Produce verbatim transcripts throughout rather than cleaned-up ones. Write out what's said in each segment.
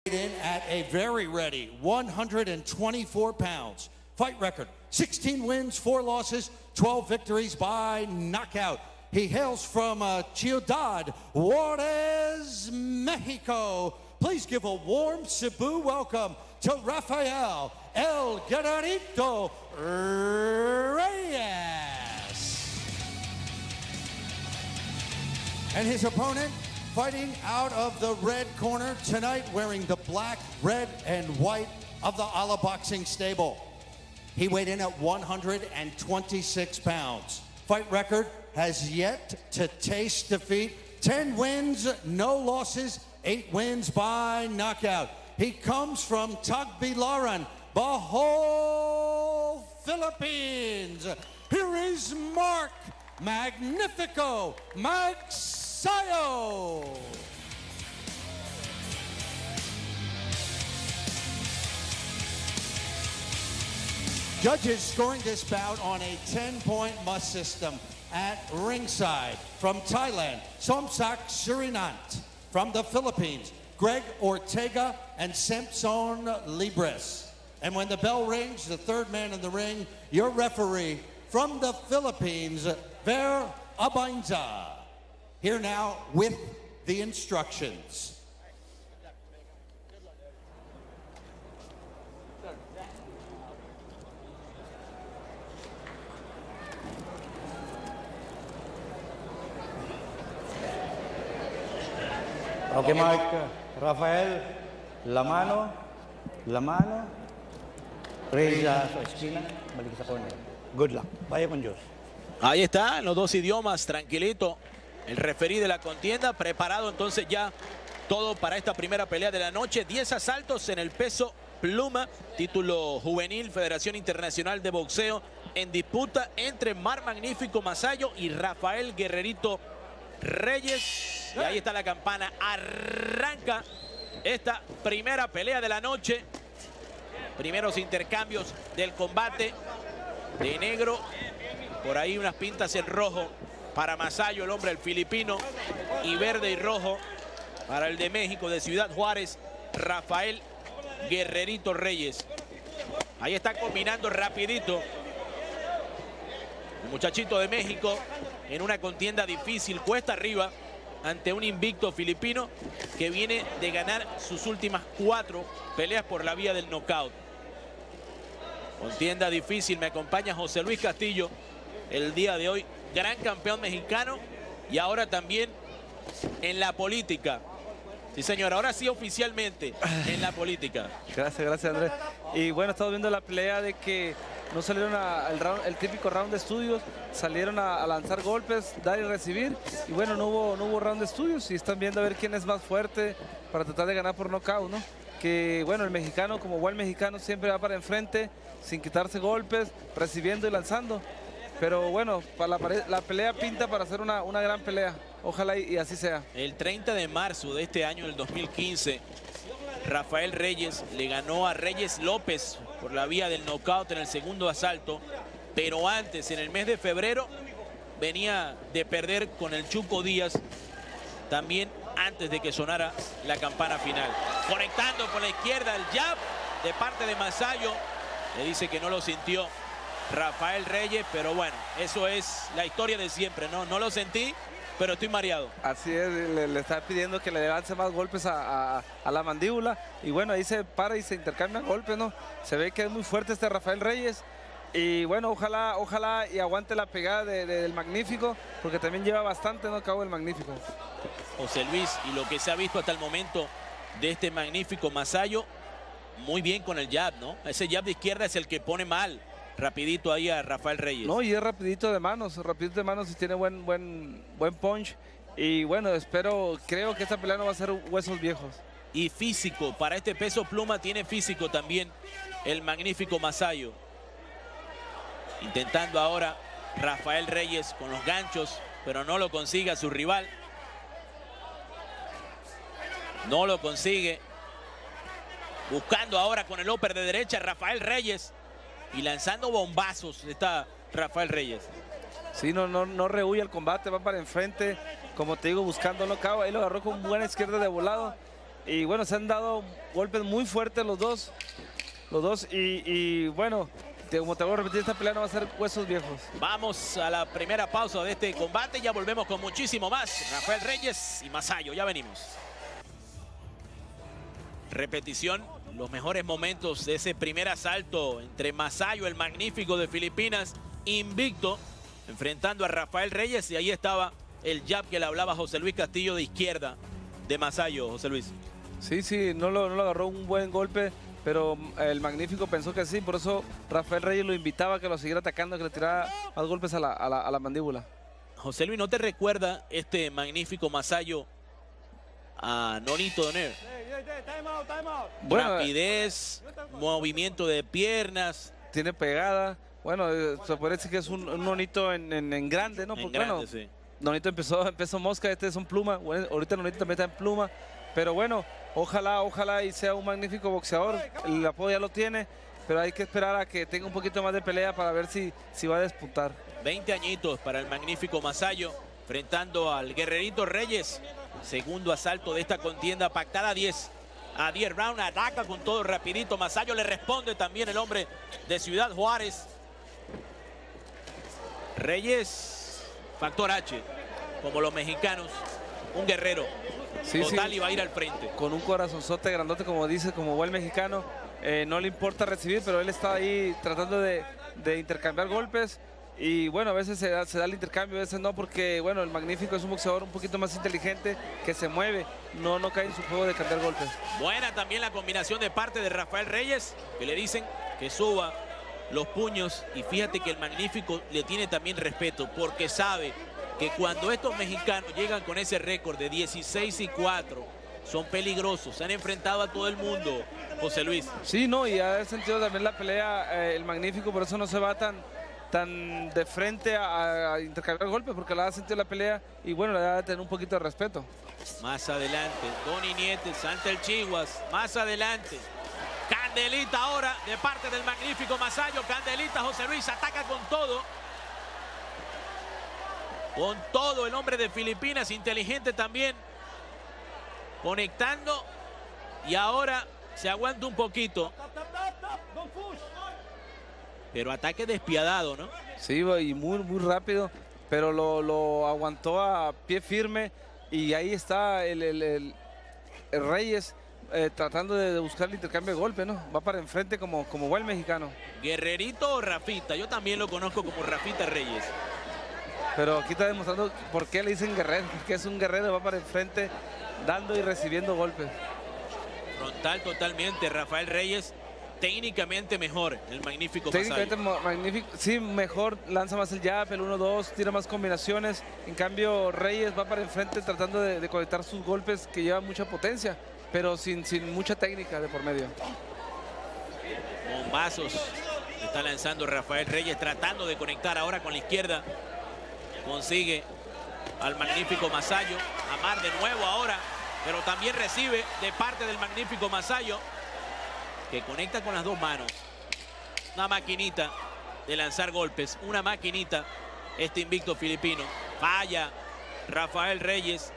In at a very ready one hundred twenty-four pounds. Fight record, sixteen wins, four losses, twelve victories by knockout. He hails from uh, Ciudad Juarez, Mexico. Please give a warm Cebu welcome to Rafael El Guerrerito Reyes. And his opponent, fighting out of the red corner tonight, wearing the black, red, and white of the Ala Boxing stable. He weighed in at one hundred twenty-six pounds. Fight record has yet to taste defeat. ten wins, no losses, eight wins by knockout. He comes from Tagbilaran, Bohol, Philippines. Here is Mark Magnifico Magsayo. Judges scoring this bout on a ten-point must system at ringside. From Thailand, Somsak Surinant. From the Philippines, Greg Ortega and Samson Libres. And when the bell rings, the third man in the ring, your referee from the Philippines, Ver Abanza. Here now with the instructions. Okay, Mark, Rafael, la mano, la mano, Reyes sa esquina, balik sa corner. Good luck. Vaya con Dios. Ahí está, en los dos idiomas, tranquilito. El referí de la contienda, preparado entonces ya todo para esta primera pelea de la noche. diez asaltos en el peso pluma, título juvenil, Federación Internacional de Boxeo, en disputa entre Mar Magnífico Masayo y Rafael Guerrerito Reyes. Y ahí está la campana, arranca esta primera pelea de la noche. Primeros intercambios del combate de negro. Por ahí unas pintas en rojo para Masayo, el hombre, el filipino. Y verde y rojo para el de México, de Ciudad Juárez, Rafael Guerrerito Reyes. Ahí está combinando rapidito el muchachito de México en una contienda difícil, cuesta arriba, ante un invicto filipino que viene de ganar sus últimas cuatro peleas por la vía del knockout. Contienda difícil, me acompaña José Luis Castillo el día de hoy, gran campeón mexicano y ahora también en la política. Sí, señor, ahora sí oficialmente en la política. Gracias, gracias, Andrés. Y bueno, estamos viendo la pelea de que no salieron al round, el típico round de estudios, salieron a, a lanzar golpes, dar y recibir. Y bueno, no hubo, no hubo round de estudios y están viendo a ver quién es más fuerte para tratar de ganar por nocaut, ¿no? Que bueno, el mexicano, como buen mexicano, siempre va para enfrente, sin quitarse golpes, recibiendo y lanzando. Pero bueno, para la, la pelea pinta para hacer una, una gran pelea. Ojalá y, y así sea. El treinta de marzo de este año, del dos mil quince, Rafael Reyes le ganó a Reyes López por la vía del knockout en el segundo asalto. Pero antes, en el mes de febrero, venía de perder con el Chuco Díaz, también antes de que sonara la campana final. Conectando con la izquierda el jab de parte de Masayo. Le dice que no lo sintió Rafael Reyes, pero bueno, eso es la historia de siempre, ¿no? No lo sentí, pero estoy mareado. Así es, le, le está pidiendo que le lance más golpes a, a, a la mandíbula. Y bueno, ahí se para y se intercambian golpes, ¿no? Se ve que es muy fuerte este Rafael Reyes. Y bueno, ojalá, ojalá y aguante la pegada de, de, del Magnífico, porque también lleva bastante, ¿no? Cabo el Magnífico. José Luis, y lo que se ha visto hasta el momento de este Magnífico Masayo, muy bien con el jab, ¿no? Ese jab de izquierda es el que pone mal rapidito ahí a Rafael Reyes. No, y es rapidito de manos, rapidito de manos y tiene buen, buen, buen punch. Y bueno, espero, creo que esta pelea no va a ser huesos viejos. Y físico, para este peso pluma tiene físico también el Magnífico Masayo. Intentando ahora Rafael Reyes con los ganchos, pero no lo consigue a su rival. No lo consigue. Buscando ahora con el upper de derecha Rafael Reyes. Y lanzando bombazos está Rafael Reyes. Sí, no, no, no rehuye el combate, va para enfrente. Como te digo, buscando knockout. Ahí lo agarró con buena izquierda de volado. Y bueno, se han dado golpes muy fuertes los dos. Los dos. Y, y bueno, te, como te voy a repetir, esta pelea no va a ser huesos viejos. Vamos a la primera pausa de este combate. Ya volvemos con muchísimo más. Rafael Reyes y Masayo. Ya venimos. Repetición. Los mejores momentos de ese primer asalto entre Masayo, el magnífico de Filipinas, invicto, enfrentando a Rafael Reyes. Y ahí estaba el jab que le hablaba José Luis Castillo de izquierda de Masayo, José Luis. Sí, sí, no lo, no lo agarró un buen golpe, pero el magnífico pensó que sí. Por eso Rafael Reyes lo invitaba a que lo siguiera atacando, que le tirara más golpes a la, a la, a la mandíbula. José Luis, ¿no te recuerda este magnífico Masayo a Nonito Donaire? Bueno, rapidez, movimiento de piernas. Tiene pegada. Bueno, eh, se puede decir que es un, un Nonito en, en, en grande, ¿no? En Porque, grande, bueno, sí. Nonito empezó, empezó mosca, este es un pluma. Bueno, ahorita Nonito también está en pluma. Pero bueno, ojalá, ojalá y sea un magnífico boxeador. El apoyo ya lo tiene, pero hay que esperar a que tenga un poquito más de pelea para ver si, si va a despuntar. veinte añitos para el magnífico Masayo, enfrentando al guerrerito Reyes. Segundo asalto de esta contienda, pactada a diez. A diez rounds, ataca con todo rapidito. Masayo le responde también el hombre de Ciudad Juárez. Reyes, factor H, como los mexicanos, un guerrero. Sí, total, sí. Y va a ir al frente. Con un corazonzote grandote, como dice, como buen mexicano. Eh, no le importa recibir, pero él está ahí tratando de, de intercambiar golpes. Y bueno, a veces se da, se da el intercambio, a veces no, porque bueno, el magnífico es un boxeador un poquito más inteligente, que se mueve, no, no cae en su juego de cambiar golpes. Buena también la combinación de parte de Rafael Reyes, que le dicen que suba los puños. Y fíjate que el magnífico le tiene también respeto, porque sabe que cuando estos mexicanos llegan con ese récord de dieciséis y cuatro, son peligrosos, se han enfrentado a todo el mundo, José Luis. Sí, no, y ha sentido también la pelea eh, el magnífico, por eso no se va tan... tan de frente a, a intercambiar golpes, porque le ha sentido la pelea y bueno, le da a tener un poquito de respeto. Más adelante, Donny Nietes ante el Chihuas. Más adelante, Candelita ahora de parte del magnífico Masayo. Candelita, José Luis, ataca con todo. Con todo el hombre de Filipinas, inteligente también. Conectando. Y ahora se aguanta un poquito. Pero ataque despiadado, ¿no? Sí, y muy, muy rápido, pero lo, lo aguantó a pie firme y ahí está el, el, el, el Reyes eh, tratando de buscar el intercambio de golpes, ¿no? Va para enfrente como, como buen mexicano. Guerrerito o Rafita, yo también lo conozco como Rafita Reyes. Pero aquí está demostrando por qué le dicen guerrero, porque es un guerrero, va para enfrente dando y recibiendo golpes. Frontal totalmente, Rafael Reyes. Técnicamente mejor, el magnífico Técnicamente Masayo. magnífico, sí, mejor, lanza más el jab, el uno dos, tira más combinaciones. En cambio, Reyes va para enfrente tratando de, de conectar sus golpes que llevan mucha potencia, pero sin, sin mucha técnica de por medio. Bombazos está lanzando Rafael Reyes, tratando de conectar ahora con la izquierda. Consigue al magnífico Masayo. Amar de nuevo ahora, pero también recibe de parte del magnífico Masayo, que conecta con las dos manos. Una maquinita de lanzar golpes, una maquinita este invicto filipino. Falla Rafael Reyes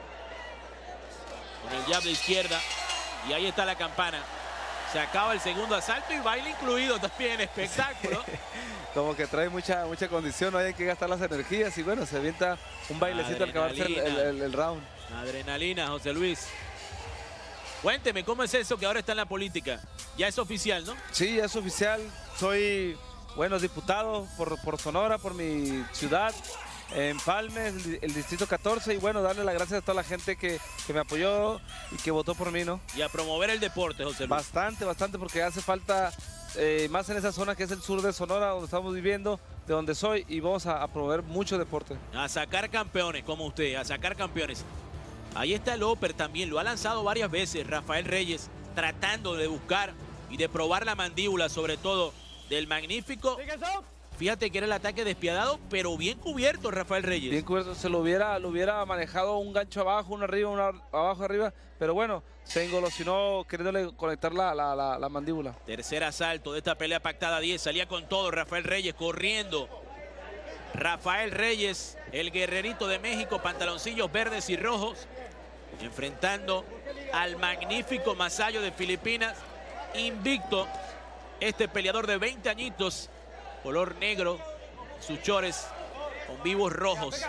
con el jab de izquierda y ahí está la campana. Se acaba el segundo asalto y baile incluido también, espectáculo. Como que trae mucha, mucha condición, no hay que gastar las energías y bueno, se avienta un bailecito al acabarse el, el, el, el round. Adrenalina, José Luis. Cuénteme, ¿cómo es eso que ahora está en la política? Ya es oficial, ¿no? Sí, ya es oficial. Soy, bueno, diputado por, por Sonora, por mi ciudad, en Palme, el, el distrito catorce. Y bueno, darle las gracias a toda la gente que, que me apoyó y que votó por mí, ¿no? Y a promover el deporte, José Luis. Bastante, bastante, porque hace falta eh, más en esa zona que es el sur de Sonora, donde estamos viviendo, de donde soy, y vamos a, a promover mucho deporte. A sacar campeones, como usted, a sacar campeones. Ahí está el Oper también, lo ha lanzado varias veces Rafael Reyes, tratando de buscar y de probar la mandíbula, sobre todo del magnífico. Fíjate que era el ataque despiadado, pero bien cubierto Rafael Reyes. Bien cubierto, se lo hubiera, lo hubiera manejado un gancho abajo, uno arriba, uno abajo, arriba, pero bueno, se engolosinó queriéndole conectar la, la, la, la mandíbula. Tercer asalto de esta pelea pactada a diez, salía con todo Rafael Reyes, corriendo. Rafael Reyes, el guerrerito de México, pantaloncillos verdes y rojos, enfrentando al magnífico Masayo de Filipinas, invicto, este peleador de veinte añitos, color negro, sus chores con vivos rojos.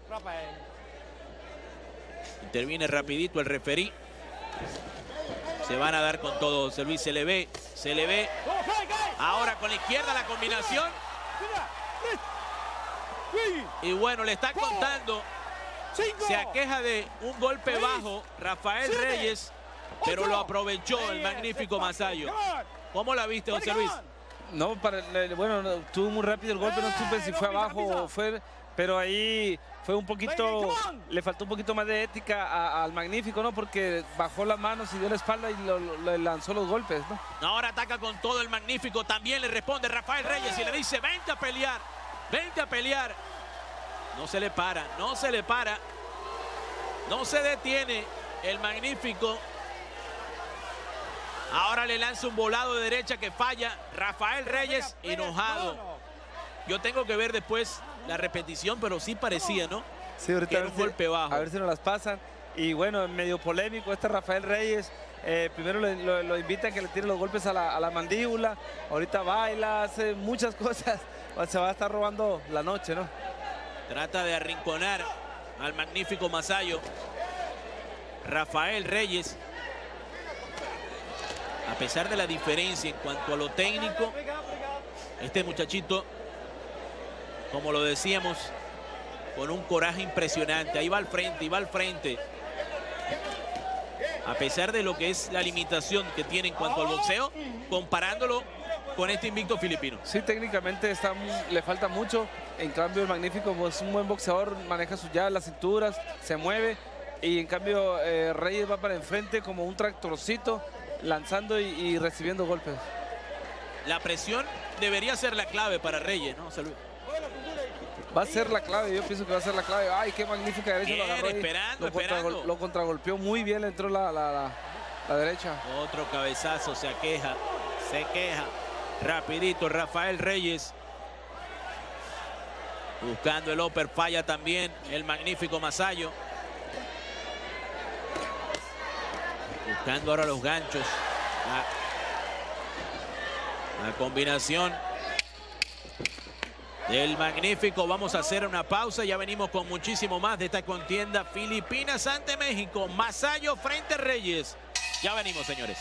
Interviene rapidito el referí. Se van a dar con todo, José Luis, se le ve, se le ve. Ahora con la izquierda la combinación. Y bueno, le está contando. Se aqueja de un golpe bajo Rafael Reyes, pero lo aprovechó el magnífico Masayo. ¿Cómo la viste, José Luis? No, para, bueno, no, tuvo muy rápido el golpe, no supe si fue abajo o fue, pero ahí fue un poquito, le faltó un poquito más de ética a, al magnífico, ¿no? Porque bajó las manos y dio la espalda y lo, lo, le lanzó los golpes, ¿no? Ahora ataca con todo el magnífico, también le responde Rafael Reyes y le dice, vente a pelear, vente a pelear. No se le para, no se le para, no se detiene el magnífico. Ahora le lanza un volado de derecha que falla Rafael Reyes, enojado. Yo tengo que ver después la repetición, pero sí parecía, ¿no? Sí, ahorita que era un golpe bajo. A ver si nos las pasan. Y bueno, medio polémico este Rafael Reyes. Eh, primero lo, lo, lo invita a que le tire los golpes a la, a la mandíbula. Ahorita baila, hace muchas cosas. Se va a estar robando la noche, ¿no? Trata de arrinconar al magnífico Masayo. Rafael Reyes. A pesar de la diferencia en cuanto a lo técnico, este muchachito, como lo decíamos, con un coraje impresionante. Ahí va al frente, y va al frente. A pesar de lo que es la limitación que tiene en cuanto al boxeo, comparándolo con este invicto filipino. Sí, técnicamente está, le falta mucho. En cambio, el magnífico es un buen boxeador, maneja sus llaves, las cinturas, se mueve. Y en cambio, eh, Reyes va para enfrente como un tractorcito, lanzando y, y recibiendo golpes. La presión debería ser la clave para Reyes, ¿no? Salud. Va a ser la clave, yo pienso que va a ser la clave. Ay, qué magnífica derecha. Bien, lo agarró ahí. esperando, lo esperando. Contragol, lo contragolpeó muy bien, le entró la, la, la, la derecha. Otro cabezazo, se aqueja, se queja. Rapidito Rafael Reyes. Buscando el upper, falla también el magnífico Masayo. Buscando ahora los ganchos. La, la combinación del magnífico. Vamos a hacer una pausa. Ya venimos con muchísimo más de esta contienda. Filipinas ante México. Masayo frente a Reyes. Ya venimos, señores.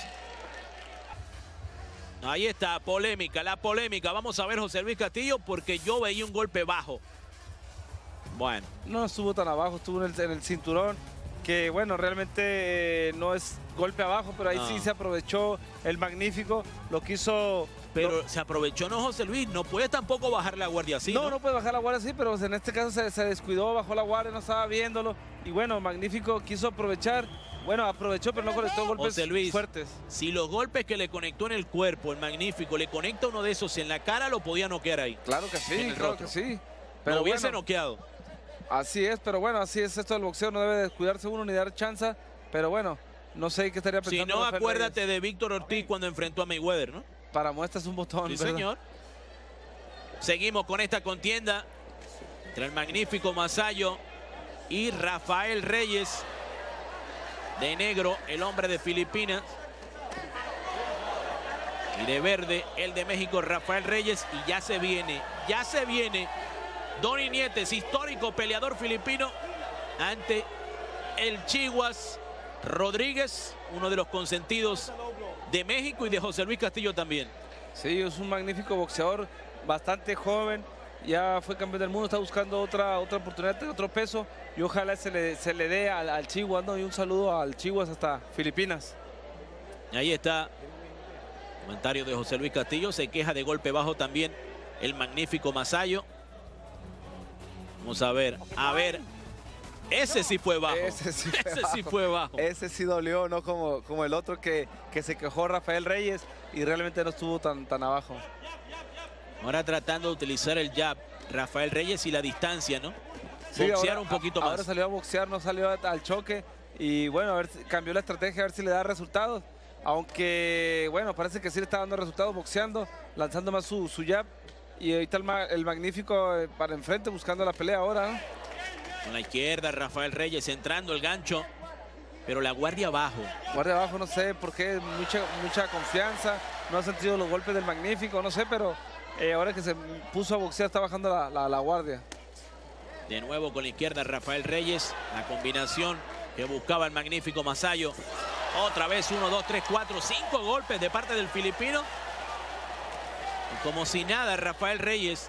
Ahí está, polémica, la polémica. Vamos a ver, José Luis Castillo, porque yo veía un golpe bajo. Bueno. No estuvo tan abajo, estuvo en el, en el cinturón. Que bueno, realmente eh, no es golpe abajo, pero ahí no. Sí se aprovechó el magnífico, lo quiso... Pero lo... se aprovechó, ¿no, José Luis? No puede tampoco bajar la guardia así, ¿no? No, no puede bajar la guardia así, pero en este caso se, se descuidó, bajó la guardia, no estaba viéndolo. Y bueno, magnífico quiso aprovechar, bueno, aprovechó, pero no conectó golpes José Luis, fuertes. Si los golpes que le conectó en el cuerpo, el magnífico, le conecta uno de esos en la cara, lo podía noquear ahí. Claro que sí, claro rostro. que sí. Pero lo hubiese bueno, noqueado. Así es, pero bueno, así es esto del boxeo, no debe descuidarse uno ni dar chance, pero bueno, no sé qué estaría pensando. Si no, Rafael acuérdate Reyes. de Víctor Ortiz cuando enfrentó a Mayweather, ¿no? Para muestras un botón, Sí, ¿verdad? señor. Seguimos con esta contienda entre el magnífico Masayo y Rafael Reyes. De negro, el hombre de Filipinas. Y de verde, el de México, Rafael Reyes. Y ya se viene, ya se viene Donny Nietes, histórico peleador filipino, ante el Chihuas Rodríguez, uno de los consentidos de México y de José Luis Castillo también. Sí, es un magnífico boxeador, bastante joven, ya fue campeón del mundo, está buscando otra, otra oportunidad, otro peso, y ojalá se le, se le dé al, al Chihuas, ¿no? Y un saludo al Chihuas hasta Filipinas. Y ahí está, comentario de José Luis Castillo, se queja de golpe bajo también el magnífico Masayo. Vamos a ver, a ver, ese sí fue bajo, ese sí fue, ese bajo. Sí fue bajo. Ese sí dolió, no como, como el otro que, que se quejó Rafael Reyes y realmente no estuvo tan, tan abajo. Ahora tratando de utilizar el jab, Rafael Reyes y la distancia, ¿no? Sí, boxear ahora, un poquito ahora más. Ahora salió a boxear, no salió al choque y bueno, a ver, cambió la estrategia, a ver si le da resultados. Aunque, bueno, parece que sí le está dando resultados boxeando, lanzando más su, su jab. Y ahorita el, el magnífico eh, para enfrente buscando la pelea ahora, ¿no? Con la izquierda, Rafael Reyes entrando el gancho. pero la guardia abajo. Guardia abajo, no sé por qué, mucha, mucha confianza, no ha sentido los golpes del Magnífico, no sé, pero eh, ahora que se puso a boxear está bajando la, la, la guardia. De nuevo con la izquierda Rafael Reyes, la combinación que buscaba el Magnífico Masayo. Otra vez uno, dos, tres, cuatro, cinco golpes de parte del filipino. Y como si nada, Rafael Reyes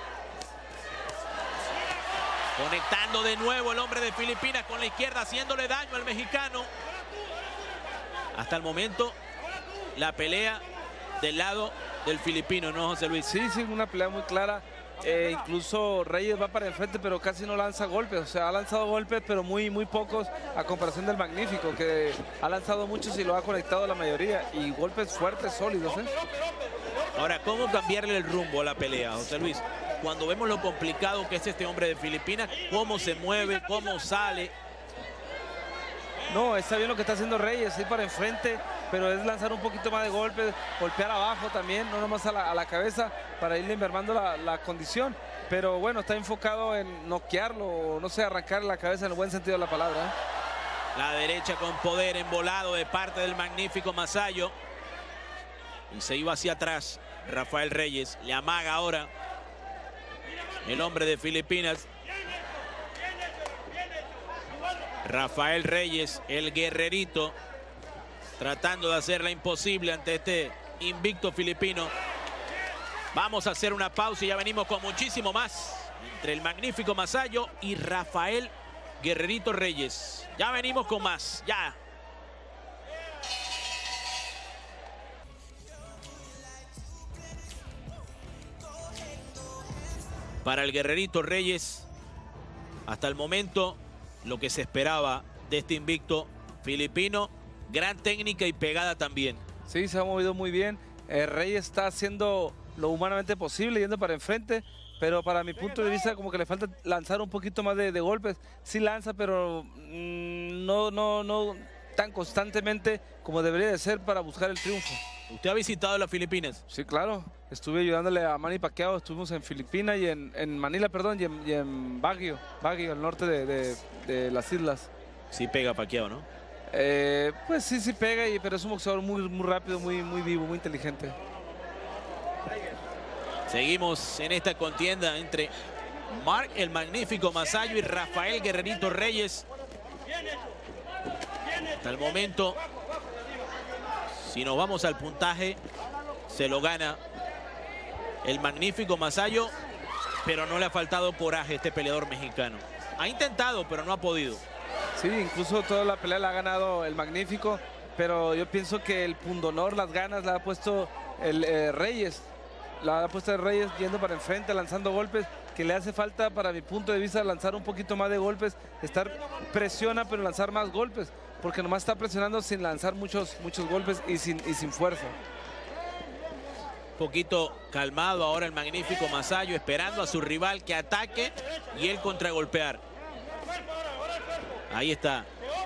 conectando de nuevo el hombre de Filipinas con la izquierda, haciéndole daño al mexicano. Hasta el momento, la pelea del lado del filipino, ¿no, José Luis? Sí, sí, una pelea muy clara. Eh, incluso Reyes va para enfrente, pero casi no lanza golpes. O sea, ha lanzado golpes, pero muy, muy pocos a comparación del Magnífico, que ha lanzado muchos y lo ha conectado la mayoría. Y golpes fuertes, sólidos, ¿eh? Ahora, ¿cómo cambiarle el rumbo a la pelea, José Luis? Cuando vemos lo complicado que es este hombre de Filipinas, cómo se mueve, cómo sale. No, está bien lo que está haciendo Reyes, ir para enfrente, pero es lanzar un poquito más de golpes, golpear abajo también, no nomás a la, a la cabeza, para irle mermando la, la condición. Pero bueno, está enfocado en noquearlo, o no sé, arrancarle la cabeza en el buen sentido de la palabra, ¿eh? La derecha con poder embolado de parte del Magnífico Masayo. Y se iba hacia atrás Rafael Reyes. Le amaga ahora el hombre de Filipinas. Rafael Reyes, el guerrerito, tratando de hacerla imposible ante este invicto filipino. Vamos a hacer una pausa y ya venimos con muchísimo más entre el Magnífico Masayo y Rafael Guerrerito Reyes. Ya venimos con más, ya. Para el Guerrerito Reyes, hasta el momento, lo que se esperaba de este invicto filipino, gran técnica y pegada también. Sí, se ha movido muy bien. Eh, Reyes está haciendo lo humanamente posible, yendo para enfrente, pero para mi punto de vista como que le falta lanzar un poquito más de, de golpes. Sí lanza, pero mmm, no, no, no tan constantemente como debería de ser para buscar el triunfo. ¿Usted ha visitado las Filipinas? Sí, claro. Estuve ayudándole a Manny Pacquiao, estuvimos en Filipinas y en, en Manila, perdón, y en, y en Baguio, Baguio, al norte de, de, de las islas. Sí pega Pacquiao, ¿no? Eh, pues sí, sí pega, y, pero es un boxeador muy, muy rápido, muy, muy vivo, muy inteligente. Seguimos en esta contienda entre Mark el Magnífico Masayo y Rafael Guerrerito Reyes. Hasta el momento, si nos vamos al puntaje, se lo gana el Magnífico Masayo, pero no le ha faltado coraje a este peleador mexicano. Ha intentado, pero no ha podido. Sí, incluso toda la pelea la ha ganado el Magnífico, pero yo pienso que el pundonor, las ganas, la ha puesto el eh, Reyes. La ha puesto el Reyes yendo para enfrente, lanzando golpes, que le hace falta, para mi punto de vista, lanzar un poquito más de golpes, estar presiona, pero lanzar más golpes, porque nomás está presionando sin lanzar muchos, muchos golpes y sin, y sin fuerza. Poquito calmado ahora el Magnífico Masayo, esperando a su rival que ataque y él contragolpear. Ahí está.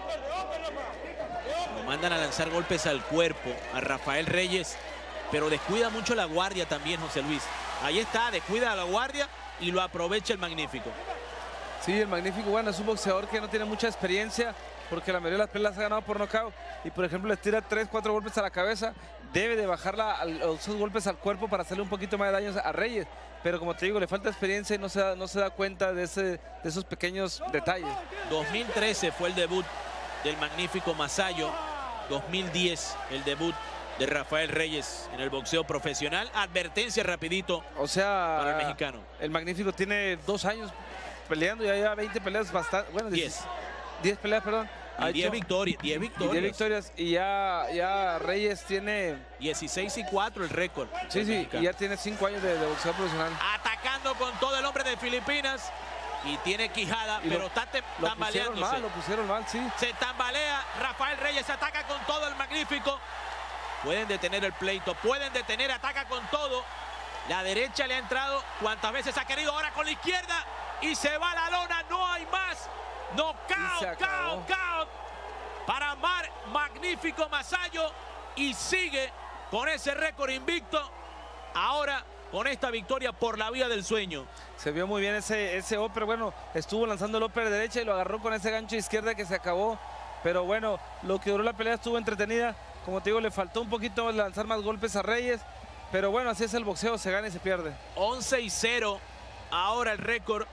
Lo mandan a lanzar golpes al cuerpo a Rafael Reyes, pero descuida mucho la guardia también, José Luis. Ahí está, descuida a la guardia y lo aprovecha el Magnífico. Sí, el Magnífico, bueno, es un boxeador que no tiene mucha experiencia, porque la mayoría de las peleas ha ganado por nocaut, y por ejemplo le tira tres, cuatro golpes a la cabeza. Debe de bajar la, esos golpes al cuerpo para hacerle un poquito más de daño a Reyes, pero como te digo, le falta experiencia y no se da, no se da cuenta de, ese, de esos pequeños detalles. dos mil trece fue el debut del Magnífico Masayo, dos mil diez el debut de Rafael Reyes en el boxeo profesional. Advertencia rapidito, o sea, para el mexicano. El Magnífico tiene dos años peleando, ya lleva veinte peleas, bastante, bueno, diez. diez peleas, perdón. Y diez victorias, diez victorias. diez victorias, y ya, ya Reyes tiene dieciséis y cuatro el récord. Sí, sí, y ya tiene cinco años de, de boxeo profesional. Atacando con todo el hombre de Filipinas. Y tiene quijada, y pero lo, está lo tambaleándose. Pusieron mal, lo pusieron mal, sí. Se tambalea, Rafael Reyes ataca con todo el Magnífico. Pueden detener el pleito, pueden detener, ataca con todo. La derecha le ha entrado cuantas veces ha querido, ahora con la izquierda. Y se va a la lona, no hay más. Knockout, cao, cao. Para Mark Magnífico Masayo. Y sigue con ese récord invicto. Ahora con esta victoria por la vía del sueño. Se vio muy bien ese, ese upper, bueno, estuvo lanzando el upper de derecha y lo agarró con ese gancho izquierda que se acabó. Pero bueno, lo que duró la pelea estuvo entretenida. Como te digo, le faltó un poquito lanzar más golpes a Reyes. Pero bueno, así es el boxeo, se gana y se pierde. once y cero. Ahora el récord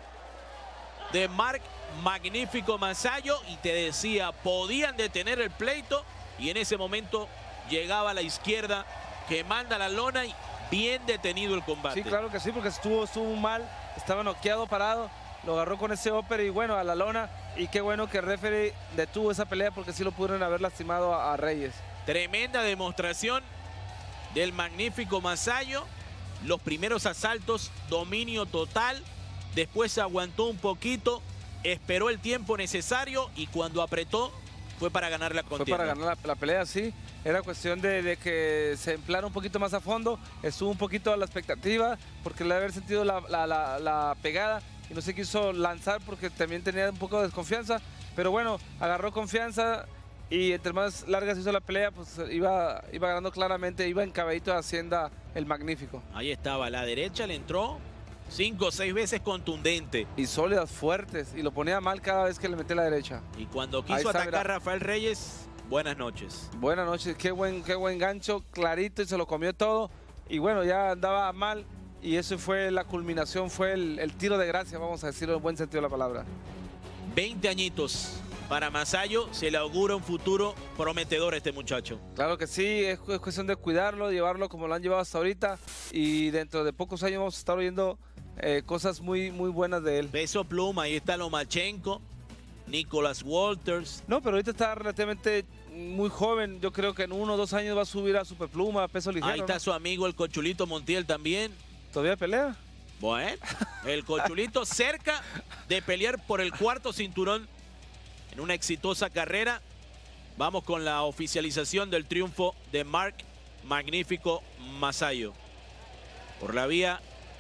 de Mark Magnífico Masayo. Y te decía, podían detener el pleito. Y en ese momento llegaba a la izquierda, que manda la lona y bien detenido el combate. Sí, claro que sí, porque estuvo, estuvo mal. Estaba noqueado, parado. Lo agarró con ese upper y bueno, a la lona. Y qué bueno que el referee detuvo esa pelea porque sí lo pudieron haber lastimado a, a Reyes. Tremenda demostración del Magnífico Masayo. Los primeros asaltos, dominio total. Después se aguantó un poquito, esperó el tiempo necesario y cuando apretó fue para ganar la contienda. Fue para ganar la, la pelea, sí. Era cuestión de, de que se empleara un poquito más a fondo. Estuvo un poquito a la expectativa porque le debe haber sentido la, la, la, la pegada y no se quiso lanzar porque también tenía un poco de desconfianza. Pero bueno, agarró confianza y entre más larga se hizo la pelea, pues iba, iba ganando claramente, iba en caballito de Hacienda el Magnífico. Ahí estaba, la derecha le entró cinco o seis veces contundente. Y sólidas, fuertes, y lo ponía mal cada vez que le metía la derecha. Y cuando Ahí quiso está, atacar a mira. Rafael Reyes, buenas noches. Buenas noches, qué buen, qué buen gancho, clarito y se lo comió todo. Y bueno, ya andaba mal y eso fue la culminación, fue el, el tiro de gracia, vamos a decirlo en buen sentido de la palabra. veinte añitos para Masayo, se le augura un futuro prometedor a este muchacho. Claro que sí, es, es cuestión de cuidarlo, llevarlo como lo han llevado hasta ahorita y dentro de pocos años vamos a estar oyendo eh, cosas muy, muy buenas de él. Peso pluma, ahí está Lomachenko, Nicholas Walters. No, pero ahorita está relativamente muy joven, yo creo que en uno o dos años va a subir a superpluma, a peso ligero. Ahí está, ¿no? su amigo el Cochulito Montiel también. ¿Todavía pelea? Bueno, el Cochulito cerca de pelear por el cuarto cinturón en una exitosa carrera. Vamos con la oficialización del triunfo de Mark Magnífico Masayo por la vía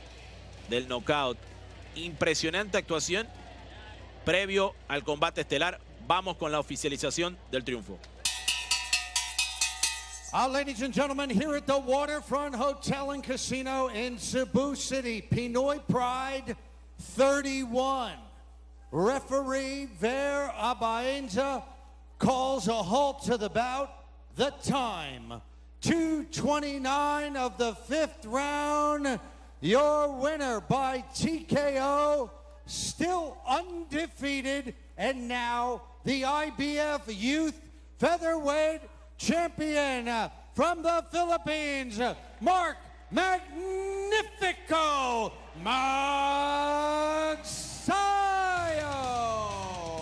del knockout. Impresionante actuación previo al combate estelar. Vamos con la oficialización del triunfo. Uh, ladies and gentlemen, here at the Waterfront Hotel and Casino in Cebu City, Pinoy Pride thirty-one. Referee Ver Abaenza calls a halt to the bout. The time, two twenty-nine of the fifth round. Your winner by T K O, still undefeated, and now the I B F Youth Featherweight Champion uh, from the Philippines, uh, Mark Magnifico Magsayo.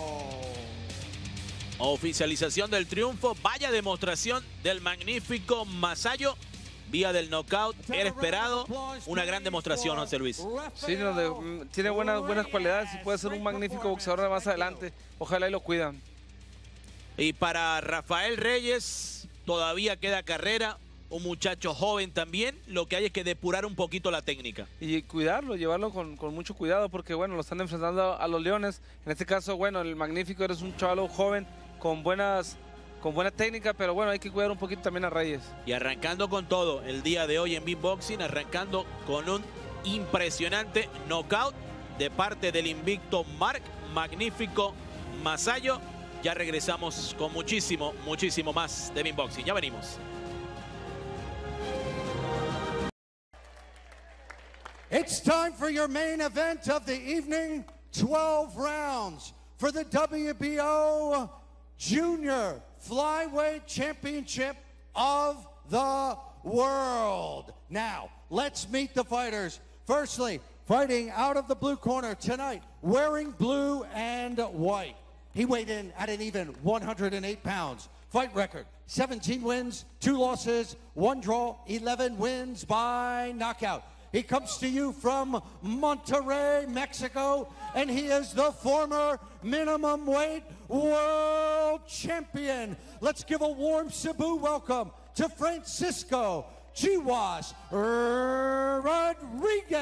Oficialización del triunfo. Vaya demostración del Magnífico Masayo. Vía del knockout. Era esperado. Una gran demostración, José Luis. Sí, donde, mm, tiene buenas, buenas cualidades y puede ser un magnífico boxeador de más adelante. Ojalá y lo cuidan. Y para Rafael Reyes todavía queda carrera. Un muchacho joven también. Lo que hay es que depurar un poquito la técnica. Y cuidarlo, llevarlo con, con mucho cuidado porque, bueno, lo están enfrentando a los Leones. En este caso, bueno, el Magnífico eres un chaval joven con buenas... con buena técnica, pero bueno, hay que cuidar un poquito también a Reyes. Y arrancando con todo el día de hoy en Beatboxing, arrancando con un impresionante knockout de parte del invicto Mark Magnífico Masayo. Ya regresamos con muchísimo, muchísimo más de Beatboxing. Ya venimos. It's time for your main event of the evening, twelve rounds for the W B O Junior Flyweight Championship of the World. Now, let's meet the fighters. Firstly, fighting out of the blue corner tonight, wearing blue and white. He weighed in at an even one hundred eight pounds. Fight record, seventeen wins, two losses, one draw, eleven wins by knockout. He comes to you from Monterrey, Mexico, and he is the former minimum weight world champion. Let's give a warm Cebu welcome to Francisco Chihuas Rodriguez.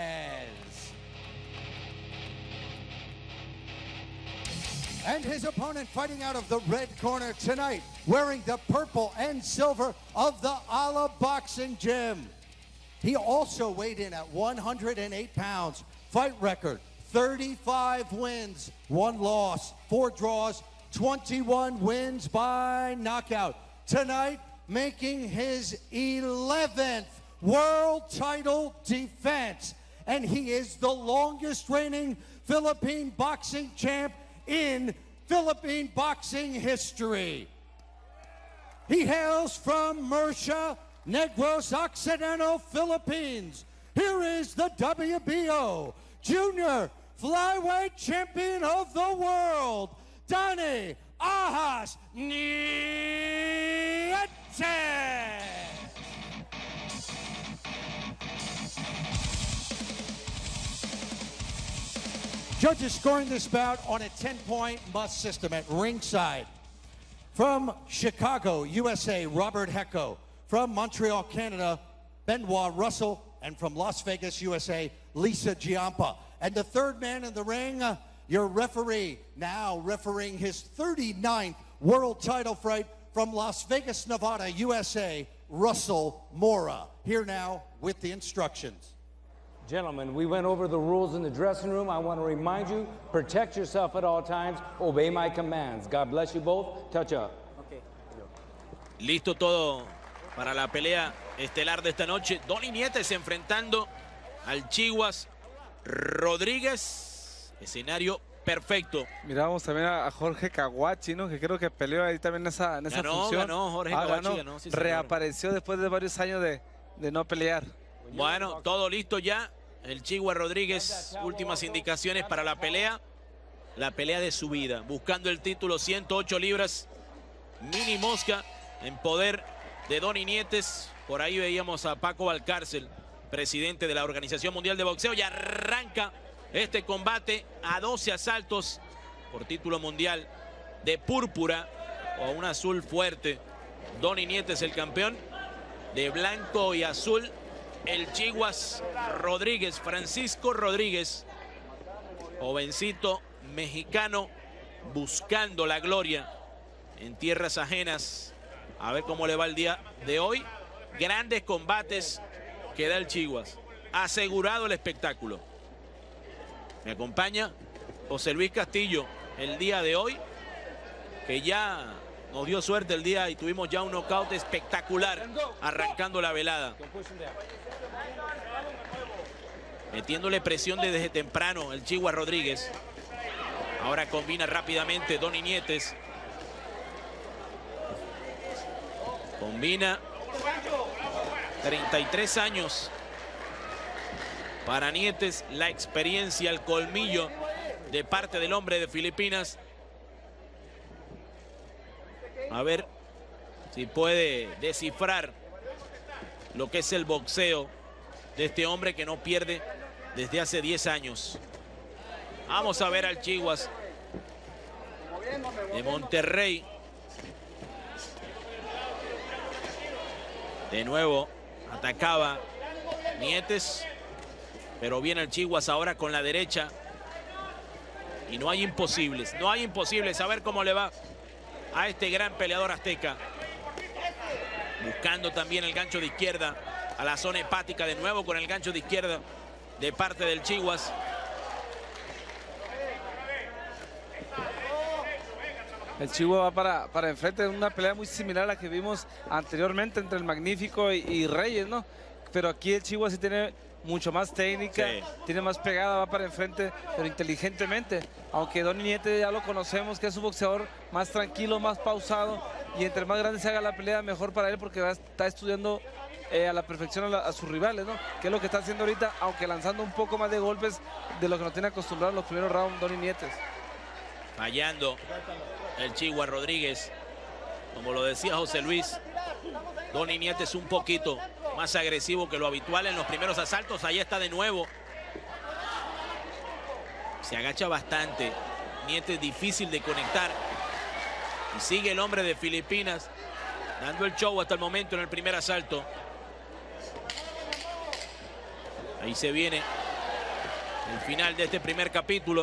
And his opponent fighting out of the red corner tonight, wearing the purple and silver of the Ala Boxing Gym. He also weighed in at one hundred eight pounds. Fight record, thirty-five wins, one loss, four draws, twenty-one wins by knockout. Tonight, making his eleventh world title defense. And he is the longest reigning Philippine boxing champ in Philippine boxing history. He hails from Murcia, Negros Occidental, Philippines. Here is the W B O Junior Flyweight Champion of the World, Donny Ajas Nietes. Judges scoring this bout on a ten-point must system at ringside. From Chicago, U S A, Robert Hecko. From Montreal, Canada, Benoit Russell. And from Las Vegas, U S A, Lisa Giampa. And the third man in the ring, uh, your referee, now refereeing his thirty-ninth world title fight from Las Vegas, Nevada, U S A, Russell Mora. Here now with the instructions. Gentlemen, we went over the rules in the dressing room. I want to remind you, protect yourself at all times. Obey my commands. God bless you both. Touch up. Okay. Listo todo para la pelea estelar de esta noche. Donny Nietes enfrentando al Chiguas Rodríguez. Escenario perfecto. Miramos también a Jorge Caguachi, ¿no? Que creo que peleó ahí también en esa, en esa ganó, función. Ganó, Jorge ah, Caguachi ganó. ganó. Sí, reapareció después de varios años de, de no pelear. Bueno, todo listo ya. El Chiguas Rodríguez, últimas indicaciones para la pelea. La pelea de su vida. Buscando el título, ciento ocho libras. Mini mosca en poder de Donny Nietes. Por ahí veíamos a Paco Valcárcel, presidente de la Organización Mundial de Boxeo. Y arranca este combate a doce asaltos por título mundial de púrpura o un azul fuerte. Donny Nietes, el campeón, de blanco y azul. El Chiguas Rodríguez, Francisco Rodríguez, jovencito mexicano buscando la gloria en tierras ajenas. A ver cómo le va el día de hoy. Grandes combates que da el Chiguas. Asegurado el espectáculo. Me acompaña José Luis Castillo el día de hoy, que ya nos dio suerte el día y tuvimos ya un knockout espectacular arrancando la velada. Metiéndole presión desde temprano el Chiguas Rodríguez. Ahora combina rápidamente Donny Nietes. Combina. treinta y tres años para Nietes. La experiencia, el colmillo de parte del hombre de Filipinas. A ver si puede descifrar lo que es el boxeo de este hombre que no pierde desde hace diez años. Vamos a ver al Chiguas de Monterrey. De nuevo atacaba Nietes, pero viene el Chiguas ahora con la derecha. Y no hay imposibles, no hay imposibles. A ver cómo le va a este gran peleador azteca. Buscando también el gancho de izquierda a la zona hepática, de nuevo con el gancho de izquierda de parte del Chiguas. El Chiguas va para, para enfrente de una pelea muy similar a la que vimos anteriormente entre el Magnífico y, y Reyes, ¿no? Pero aquí el Chiguas sí tiene mucho más técnica, sí. Tiene más pegada, va para enfrente, pero inteligentemente. Aunque Donny Nietes ya lo conocemos, que es un boxeador más tranquilo, más pausado, y entre más grande se haga la pelea, mejor para él, porque va, está estudiando eh, a la perfección a, la, a sus rivales, ¿no? Que es lo que está haciendo ahorita, aunque lanzando un poco más de golpes de lo que nos tiene acostumbrado en los primeros rounds Donny Nietes. Fallando el Chiguas Rodríguez. Como lo decía José Luis, Donny Nietes un poquito más agresivo que lo habitual en los primeros asaltos. Ahí está de nuevo. Se agacha bastante. Nietes difícil de conectar. Y sigue el hombre de Filipinas dando el show hasta el momento en el primer asalto. Ahí se viene el final de este primer capítulo.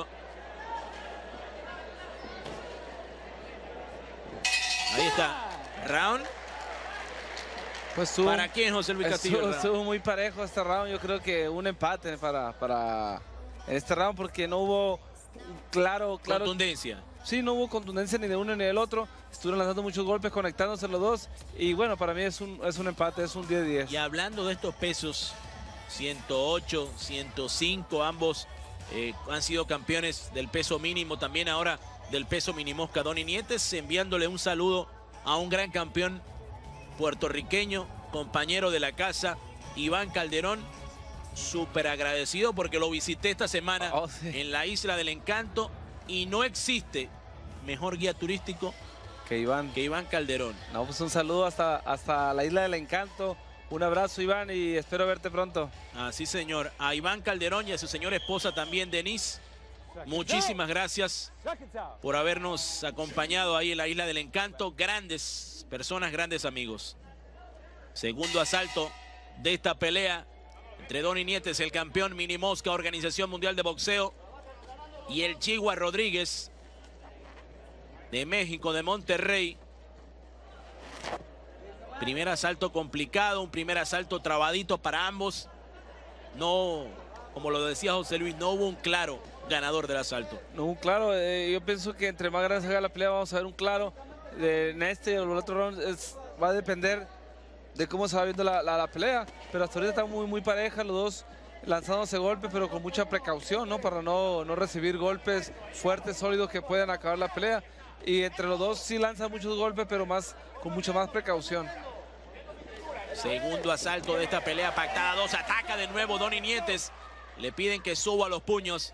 Ahí está. Round. Pues estuvo, ¿Para quién, José Luis Castillo? Estuvo, estuvo muy parejo este round. Yo creo que un empate para, para este round, porque no hubo claro, claro. Contundencia. sí, no hubo contundencia ni de uno ni del otro. Estuvieron lanzando muchos golpes, conectándose los dos. Y bueno, para mí es un, es un empate, es un diez diez. Y hablando de estos pesos, ciento ocho, ciento cinco, ambos eh, han sido campeones del peso mínimo, también ahora del peso minimosca. Donny Nietes enviándole un saludo a un gran campeón puertorriqueño, compañero de la casa, Iván Calderón. Súper agradecido porque lo visité esta semana oh, sí. en la Isla del Encanto y no existe mejor guía turístico que Iván. que Iván Calderón. No, pues un saludo hasta, hasta la Isla del Encanto. Un abrazo, Iván, y espero verte pronto. Así, señor. A Iván Calderón y a su señora esposa también, Denise. Muchísimas gracias por habernos acompañado ahí en la Isla del Encanto. Grandes personas, grandes amigos. Segundo asalto de esta pelea entre Donny Nietes, el campeón mini mosca, Organización Mundial de Boxeo, y el Chigua Rodríguez de México, de Monterrey. Primer asalto complicado, un primer asalto trabadito para ambos. No, como lo decía José Luis, no hubo un claro ganador del asalto. No, un claro, eh, yo pienso que entre más grande se haga la pelea vamos a ver un claro. Eh, en este o el otro round es, va a depender de cómo se va viendo la, la, la pelea. Pero hasta ahorita está muy, muy pareja, los dos lanzándose golpes, pero con mucha precaución, ¿no? Para no, no recibir golpes fuertes, sólidos que puedan acabar la pelea. Y entre los dos sí lanzan muchos golpes, pero más con mucha más precaución. Segundo asalto de esta pelea pactada. Dos, ataca de nuevo Donny Nietes. Le piden que suba los puños.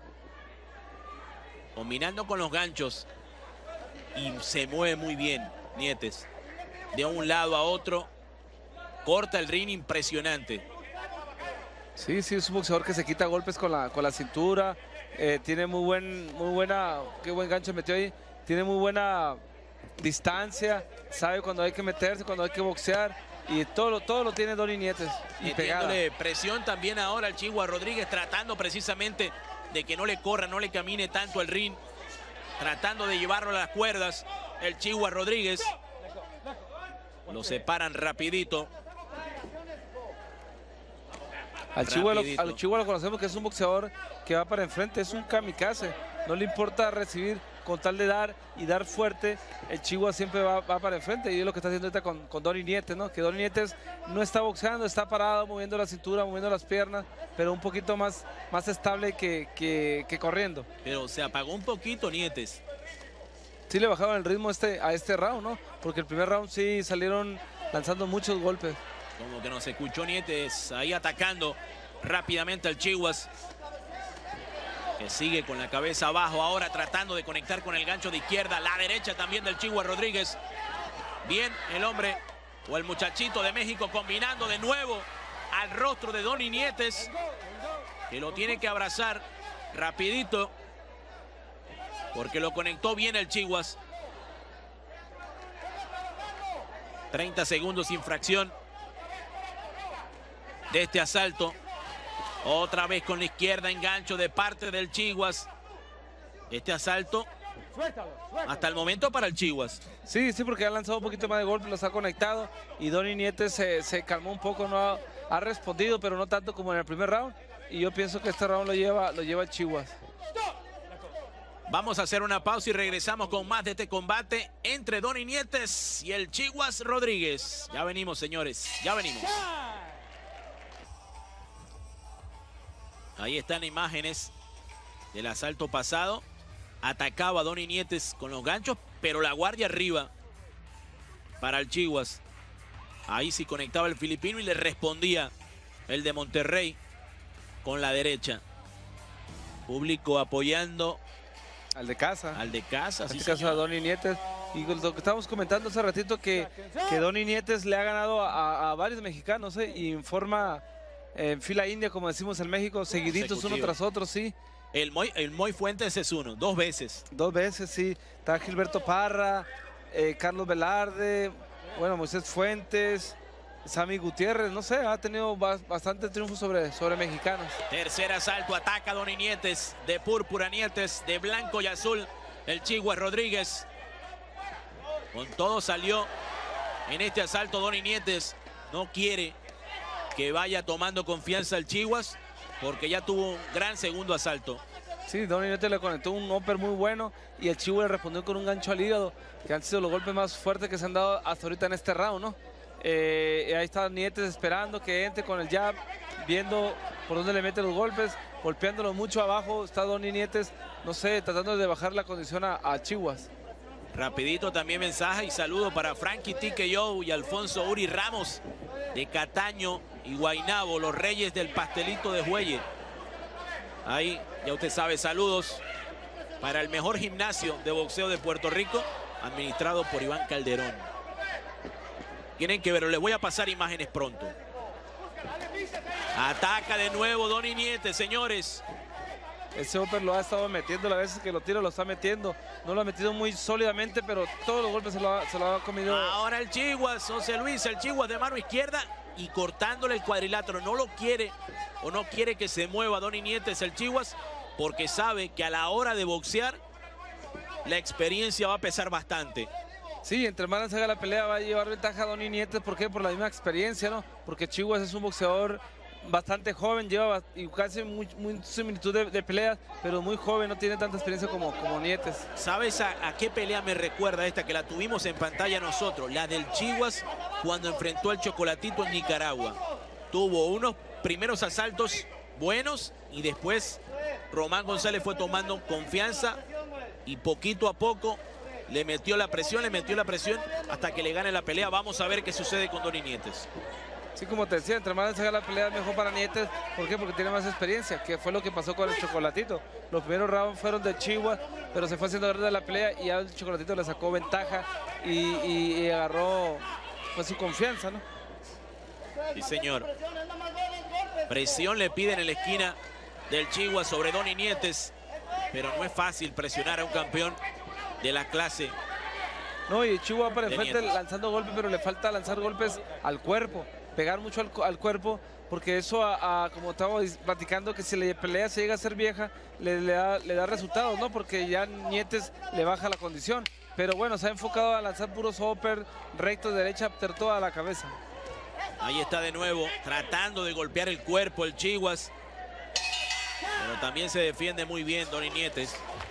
Combinando con los ganchos. Y se mueve muy bien Nietes. De un lado a otro. Corta el ring impresionante. Sí, sí, es un boxeador que se quita golpes con la, con la cintura. Eh, tiene muy, buen, muy buena... Qué buen gancho metió ahí. Tiene muy buena distancia. Sabe cuando hay que meterse, cuando hay que boxear. Y todo lo, todo lo tiene Donny Nietes. Y metiéndole presión también ahora al Chigua Rodríguez, tratando precisamente de que no le corra, no le camine tanto al ring. Tratando de llevarlo a las cuerdas. El Chigua Rodríguez. Lo separan rapidito. Al Chigua, lo, al Chigua lo conocemos que es un boxeador que va para enfrente. Es un kamikaze. No le importa recibir con tal de dar y dar fuerte. El Chigua siempre va, va para enfrente. Y es lo que está haciendo ahorita con, con Donny Nietes, ¿no? Que Donny Nietes no está boxeando, está parado, moviendo la cintura, moviendo las piernas, pero un poquito más, más estable que, que, que corriendo. Pero se apagó un poquito Nietes. Sí le bajaron el ritmo este, a este round, ¿no? Porque el primer round sí salieron lanzando muchos golpes. Como que nos escuchó Nietes ahí atacando rápidamente al Chiguas, que sigue con la cabeza abajo ahora tratando de conectar con el gancho de izquierda. La derecha también del Chigua Rodríguez. Bien el hombre o el muchachito de México combinando de nuevo al rostro de Donny Nietes, que lo tiene que abrazar rapidito porque lo conectó bien el Chiguas. treinta segundos sin fracción de este asalto. Otra vez con la izquierda, engancho de parte del Chiguas. Este asalto hasta el momento para el Chiguas. Sí, sí, porque ha lanzado un poquito más de golpe, los ha conectado. Y Donny Nietes se, se calmó un poco, no ha, ha respondido, pero no tanto como en el primer round. Y yo pienso que este round lo lleva, lo lleva el Chiguas. Vamos a hacer una pausa y regresamos con más de este combate entre Donny Nietes y el Chiguas Rodríguez. Ya venimos, señores, ya venimos. Ahí están imágenes del asalto pasado. Atacaba a Donny Nietes con los ganchos, pero la guardia arriba para el Chiguas. Ahí sí conectaba el filipino y le respondía el de Monterrey con la derecha. Público apoyando al de casa. Al de casa, en sí, este caso a Donny Nietes. Y lo que estábamos comentando hace ratito, que, que Donny Nietes le ha ganado a, a varios mexicanos, ¿eh? Y en forma... en fila india, como decimos en México, seguiditos uno tras otro, sí. El Moy, el Moy Fuentes es uno, dos veces. Dos veces, sí. Está Gilberto Parra, eh, Carlos Velarde, bueno, Moisés Fuentes, Sammy Gutiérrez, no sé, ha tenido ba bastante triunfo sobre, sobre mexicanos. Tercer asalto, ataca Donny Nietes, de púrpura Nietes, de blanco y azul, el Chigua Rodríguez. Con todo salió en este asalto Donny Nietes, no quiere que vaya tomando confianza el Chiguas, porque ya tuvo un gran segundo asalto. Sí, Donny Nietes le conectó un upper muy bueno y el Chihuahua le respondió con un gancho al hígado, que han sido los golpes más fuertes que se han dado hasta ahorita en este round, ¿no? Eh, ahí está Nietes esperando que entre con el jab, viendo por dónde le mete los golpes, golpeándolo mucho abajo. Está Donny Nietes, no sé, tratando de bajar la condición a, a Chihuahua. Rapidito también mensaje y saludo para Frankie T K O y Alfonso Uri Ramos de Cataño y Guaynabo, los reyes del pastelito de Juelle. Ahí, ya usted sabe, saludos para el mejor gimnasio de boxeo de Puerto Rico, administrado por Iván Calderón. Tienen que verlo, les voy a pasar imágenes pronto. Ataca de nuevo Donny Nietes, señores. Ese upper lo ha estado metiendo, las veces que lo tira lo está metiendo. No lo ha metido muy sólidamente, pero todos los golpes se lo ha, se lo ha comido. Ahora el Chihuahua, José Luis, el Chihuahua de mano izquierda y cortándole el cuadrilátero. No lo quiere o no quiere que se mueva Donny Nietes, el Chihuahua, porque sabe que a la hora de boxear la experiencia va a pesar bastante. Sí, entre más se haga la pelea va a llevar ventaja a Donny Nietes. ¿Por qué? Por la misma experiencia, ¿no? Porque Chihuahua es un boxeador bastante joven, lleva y casi muy, muy similitud de, de peleas, pero muy joven, no tiene tanta experiencia como, como Nietes. ¿Sabes a, a qué pelea me recuerda esta? Que la tuvimos en pantalla nosotros, la del Chihuahua cuando enfrentó al Chocolatito en Nicaragua. Tuvo unos primeros asaltos buenos y después Román González fue tomando confianza y poquito a poco le metió la presión, le metió la presión hasta que le gane la pelea. Vamos a ver qué sucede con Donny Nietes. Sí, como te decía, entre más se haga la pelea mejor para Nietes. ¿Por qué? Porque tiene más experiencia, que fue lo que pasó con el Chocolatito. Los primeros rounds fueron de Chihuahua, pero se fue haciendo grande la pelea y ya el Chocolatito le sacó ventaja y, y, y agarró pues, su confianza, ¿no? Sí, señor. Presión le piden en la esquina del Chihuahua sobre Donny Nietes, pero no es fácil presionar a un campeón de la clase. No, y Chihuahua para el frente lanzando golpes, pero le falta lanzar golpes al cuerpo. Pegar mucho al, al cuerpo, porque eso, a, a, como estamos platicando, que si la pelea se llega a ser vieja, le, le, da, le da resultados, ¿no? Porque ya Nietes le baja la condición. Pero bueno, se ha enfocado a lanzar puros upper, recto, derecha, toda la cabeza. Ahí está de nuevo, tratando de golpear el cuerpo el Chihuahua. Pero también se defiende muy bien Donny Nietes.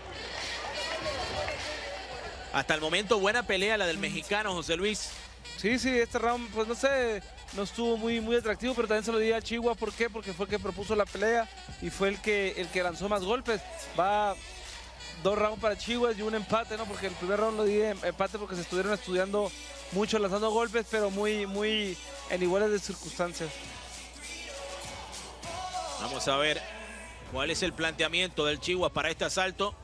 Hasta el momento, buena pelea la del mexicano, José Luis. Sí, sí, este round, pues no sé, no estuvo muy, muy atractivo, pero también se lo di a Chihuahua. ¿Por qué? Porque fue el que propuso la pelea y fue el que, el que lanzó más golpes. Va dos rounds para Chihuahua y un empate, ¿no? Porque el primer round lo di en empate porque se estuvieron estudiando mucho, lanzando golpes, pero muy, muy en iguales de circunstancias. Vamos a ver cuál es el planteamiento del Chihuahua para este asalto.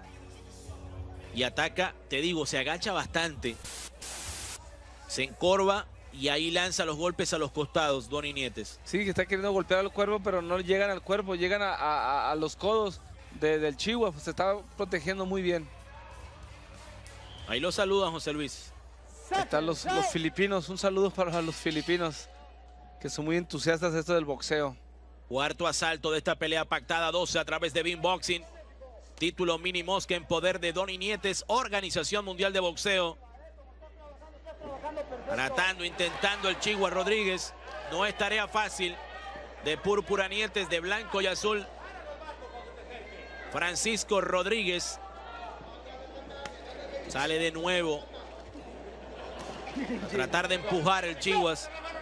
Y ataca, te digo, se agacha bastante. Se encorva y ahí lanza los golpes a los costados, Donny Nietes. Sí, que está queriendo golpear al cuerpo, pero no llegan al cuerpo, llegan a, a, a los codos de, del Chihuahua. Pues se está protegiendo muy bien. Ahí lo saludan, José Luis. Ahí están los, los filipinos. Un saludo para los filipinos, que son muy entusiastas de esto del boxeo. Cuarto asalto de esta pelea pactada, doce a través de Beam Boxing. Título mini mosca en poder de Donny Nietes, Organización Mundial de Boxeo. Tratando, intentando el Chihuahua Rodríguez. No es tarea fácil. De púrpura Nietes, de blanco y azul Francisco Rodríguez. Sale de nuevo a tratar de empujar el Chihuahua.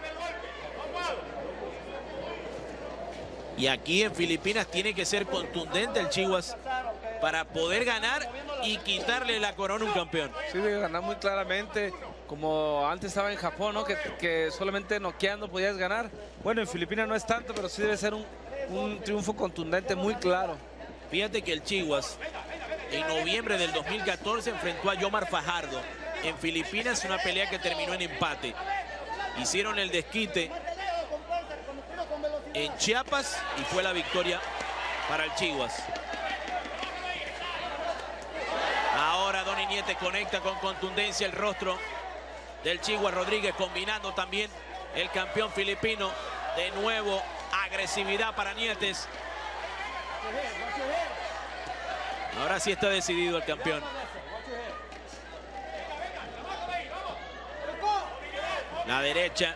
Y aquí en Filipinas tiene que ser contundente el Chihuahua para poder ganar y quitarle la corona a un campeón. Sí, debe ganar muy claramente, como antes estaba en Japón, ¿no? Que, que solamente noqueando podías ganar. Bueno, en Filipinas no es tanto, pero sí debe ser un, un triunfo contundente muy claro. Fíjate que el Chihuahua en noviembre del dos mil catorce enfrentó a Yomar Fajardo en Filipinas, una pelea que terminó en empate. Hicieron el desquite en Chiapas y fue la victoria para el Chihuahua. Ahora Donny Nietes conecta con contundencia el rostro del Chihuahua Rodríguez, combinando también el campeón filipino. De nuevo, agresividad para Nietes. Ahora sí está decidido el campeón. La derecha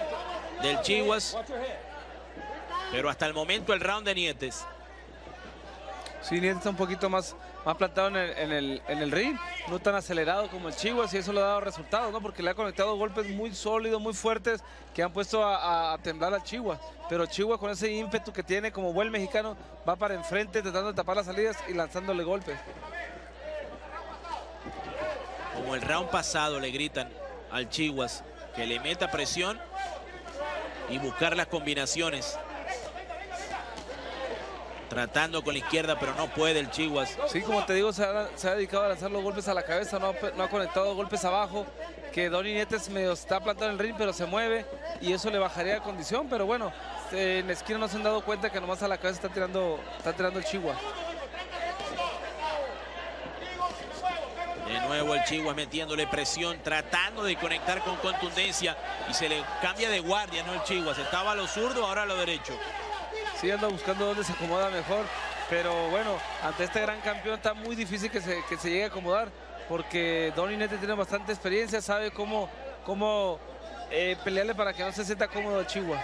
del Chihuahua. Pero hasta el momento el round de Nietes. Sí, Nietes está un poquito más, más plantado en el, en, el, en el ring, no tan acelerado como el Chihuas, y eso le ha dado resultados, ¿no? Porque le ha conectado golpes muy sólidos, muy fuertes, que han puesto a, a temblar al Chihuas. Pero Chihuas, con ese ímpetu que tiene como buen mexicano, va para enfrente tratando de tapar las salidas y lanzándole golpes. Como el round pasado le gritan al Chihuas que le meta presión y buscar las combinaciones. Tratando con la izquierda, pero no puede el Chihuas. Sí, como te digo, se ha, se ha dedicado a lanzar los golpes a la cabeza, no ha, no ha conectado golpes abajo, que Donny Nietes medio está plantado en el ring, pero se mueve, y eso le bajaría de condición, pero bueno, en la esquina no se han dado cuenta que nomás a la cabeza está tirando, está tirando el Chihuas. De nuevo el Chihuas metiéndole presión, tratando de conectar con contundencia, y se le cambia de guardia, ¿no? El Chihuas estaba a lo zurdo, ahora a lo derecho. Sí, anda buscando dónde se acomoda mejor, pero bueno, ante este gran campeón está muy difícil que se, que se llegue a acomodar, porque Donny Nietes tiene bastante experiencia, sabe cómo, cómo eh, pelearle para que no se sienta cómodo el Chihuas.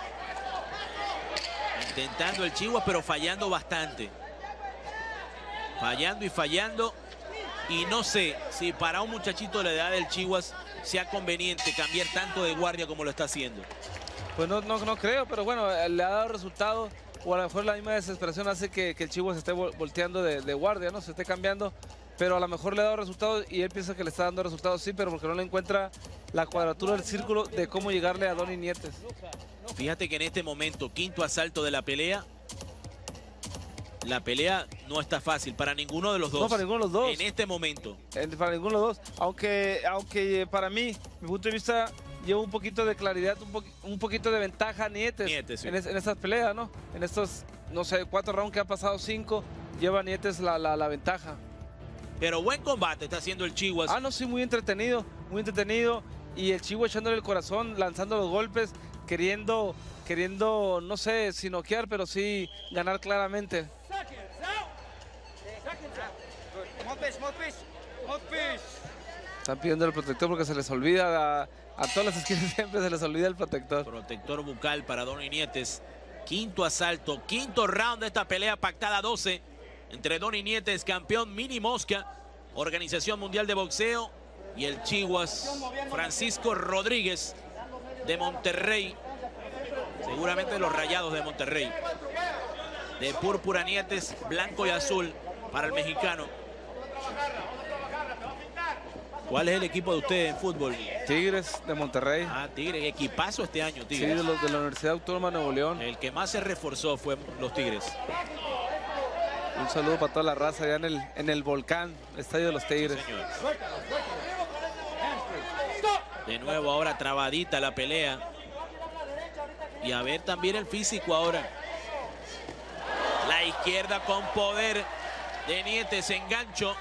Intentando el Chihuas, pero fallando bastante. Fallando y fallando, y no sé si para un muchachito de la edad del Chihuas sea conveniente cambiar tanto de guardia como lo está haciendo. Pues no, no, no creo, pero bueno, le ha dado resultado, o a lo mejor la misma desesperación hace que, que el Chihuas se esté volteando de, de guardia, ¿no? Se esté cambiando, pero a lo mejor le ha dado resultados y él piensa que le está dando resultados, sí, pero porque no le encuentra la cuadratura del círculo de cómo llegarle a Donny Nietes. Fíjate que en este momento, quinto asalto de la pelea, la pelea no está fácil para ninguno de los dos. No, para ninguno de los dos. En este momento. En, para ninguno de los dos, aunque, aunque para mí, mi punto de vista, lleva un poquito de claridad, un, po un poquito de ventaja a Nietes, Nietes sí. en, es, en estas peleas, ¿no? En estos, no sé, cuatro rounds que ha pasado, cinco, lleva Nietes la, la, la ventaja. Pero buen combate está haciendo el Chihuas. Ah, no, sí, muy entretenido, muy entretenido. Y el Chihuas echándole el corazón, lanzando los golpes, queriendo, queriendo, no sé si noquear, pero sí ganar claramente. Están pidiendo el protector porque se les olvida, a, a todas las esquinas siempre se les olvida el protector. Protector bucal para Donny Nietes. Quinto asalto, quinto round de esta pelea pactada doce entre Donny Nietes, campeón mini mosca, Organización Mundial de Boxeo, y el Chihuas Francisco Rodríguez de Monterrey, seguramente de los Rayados de Monterrey. De púrpura Nietes, blanco y azul para el mexicano. ¿Cuál es el equipo de ustedes en fútbol? Tigres de Monterrey. Ah, Tigres, equipazo este año, Tigres. Sí, de los de la Universidad Autónoma de Nuevo León. El que más se reforzó fue los Tigres. Un saludo para toda la raza allá en el, en el Volcán, estadio de los Tigres. Sí, señor. De nuevo ahora trabadita la pelea. Y a ver también el físico ahora. La izquierda con poder de Nietes, engancho.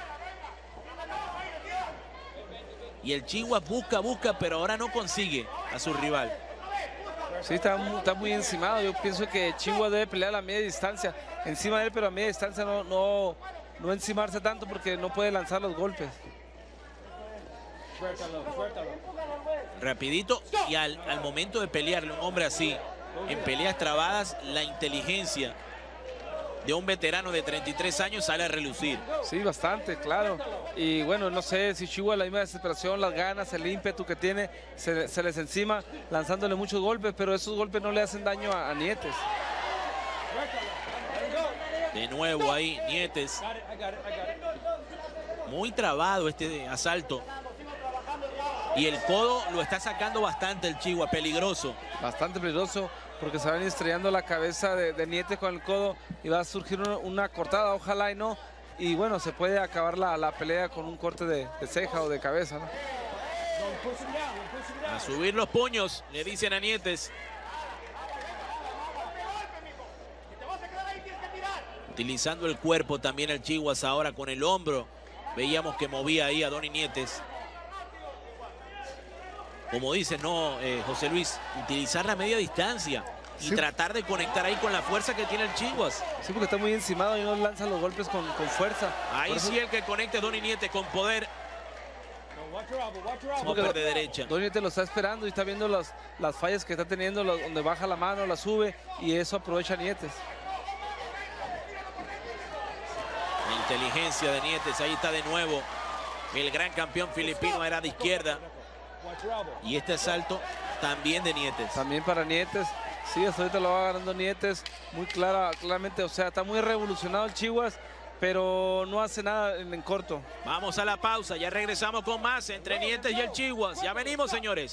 Y el Chihuas busca, busca, pero ahora no consigue a su rival. Sí, está muy, está muy encimado. Yo pienso que Chihuas debe pelear a media distancia. Encima de él, pero a media distancia no, no, no encimarse tanto porque no puede lanzar los golpes. Rapidito, y al, al momento de pelearle a un hombre así, en peleas trabadas, la inteligencia de un veterano de treinta y tres años sale a relucir. Sí, bastante, claro. Y bueno, no sé si Chihuas la misma desesperación, las ganas, el ímpetu que tiene, se, se les encima lanzándole muchos golpes, pero esos golpes no le hacen daño a, a Nietes. De nuevo ahí, Nietes. Muy trabado este asalto. Y el codo lo está sacando bastante el Chihuas, peligroso. Bastante peligroso, porque se van estrellando la cabeza de, de Nietes con el codo y va a surgir una, una cortada, ojalá y no. Y bueno, se puede acabar la, la pelea con un corte de, de ceja o de cabeza, ¿no? A subir los puños, le dicen a Nietes. Utilizando el cuerpo también el Chihuas ahora con el hombro. Veíamos que movía ahí a Donny Nietes. Como dice, no, eh, José Luis, utilizar la media distancia y sí, tratar de conectar ahí con la fuerza que tiene el Chihuas. Sí, porque está muy encimado y no lanza los golpes con, con fuerza. Ahí Por sí eso... el que conecte Donny Nietes con poder. Sí, Upper de derecha. Donny Nietes lo está esperando y está viendo las, las fallas que está teniendo, los, donde baja la mano, la sube, y eso aprovecha Nietes. Inteligencia de Nietes, ahí está de nuevo. El gran campeón filipino era de izquierda. Y este asalto también de Nietes. También para Nietes. Sí, hasta ahorita lo va ganando Nietes. Muy clara, claramente, o sea, está muy revolucionado el Chihuas, pero no hace nada en, en corto. Vamos a la pausa, ya regresamos con más entre Nietes y el Chihuas. Ya venimos, señores.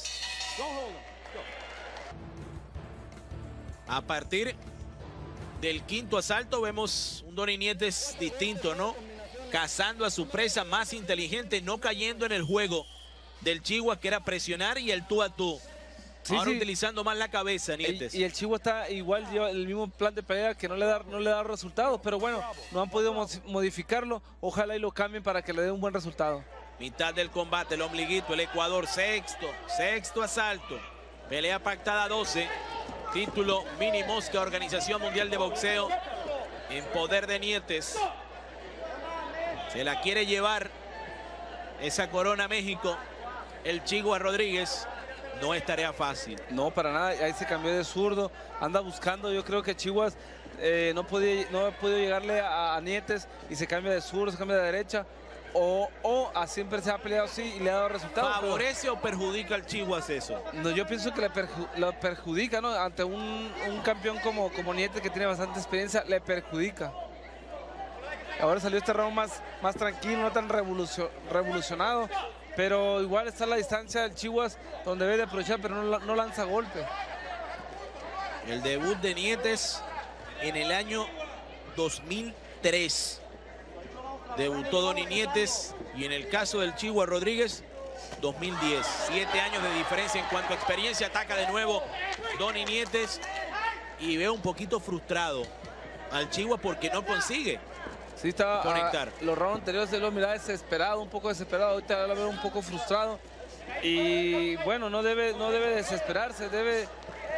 A partir del quinto asalto vemos un Donny Nietes distinto, ¿no? Cazando a su presa, más inteligente, no cayendo en el juego del Chihuas, que era presionar y el tú a tú. Sí, Ahora sí. utilizando más la cabeza, Nietes. El, y el Chihuas está igual, lleva el mismo plan de pelea que no le da, no le da resultados, pero bueno, no han podido modificarlo. Ojalá y lo cambien para que le dé un buen resultado. Mitad del combate, el ombliguito, el Ecuador, sexto, sexto asalto. Pelea pactada doce. Título Mini Mosca, Organización Mundial de Boxeo. En poder de Nietes. Se la quiere llevar esa corona a México. El Chihuas Rodríguez. No es tarea fácil. No, para nada. Ahí se cambió de zurdo. Anda buscando. Yo creo que Chihuas eh, no, podía, no ha podido llegarle a, a Nietes y se cambia de zurdo, se cambia de derecha. O, o a siempre se ha peleado así y le ha dado resultados. ¿Favorece pero... o perjudica al Chihuas eso? No, yo pienso que le perju lo perjudica, ¿no? Ante un, un campeón como, como Nietes, que tiene bastante experiencia, le perjudica. Ahora salió este round más, más tranquilo, no tan revolucion revolucionado. Pero igual está la distancia del Chihuas, donde debe de aprovechar, pero no, no lanza golpe. El debut de Nietes en el año dos mil tres. Debutó Donny Nietes, y en el caso del Chihuas Rodríguez, dos mil diez. Siete años de diferencia en cuanto a experiencia. Ataca de nuevo Donny Nietes y veo un poquito frustrado al Chihuas porque no consigue sí, estaba, conectar. A, los rounds anteriores se lo miraba desesperado, un poco desesperado. Ahorita lo veo un poco frustrado. Y bueno, no debe, no debe desesperarse, debe...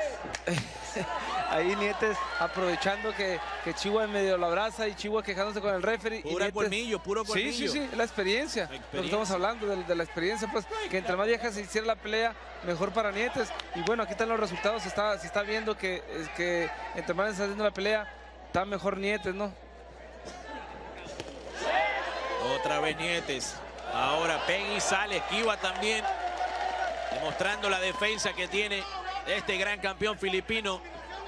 Ahí Nietes aprovechando que, que Chihuas medio lo abraza y Chihuas quejándose con el referee. Puro Nietes... colmillo, puro colmillo. Sí, sí, sí, la experiencia. La experiencia. Lo que estamos hablando de, de la experiencia, pues que entre más vieja se hiciera la pelea, mejor para Nietes. Y bueno, aquí están los resultados, se está, se está viendo que, que entre más se está haciendo la pelea, está mejor Nietes, ¿no? Otra vez Nietes. Ahora pega y sale, esquiva también, demostrando la defensa que tiene este gran campeón filipino,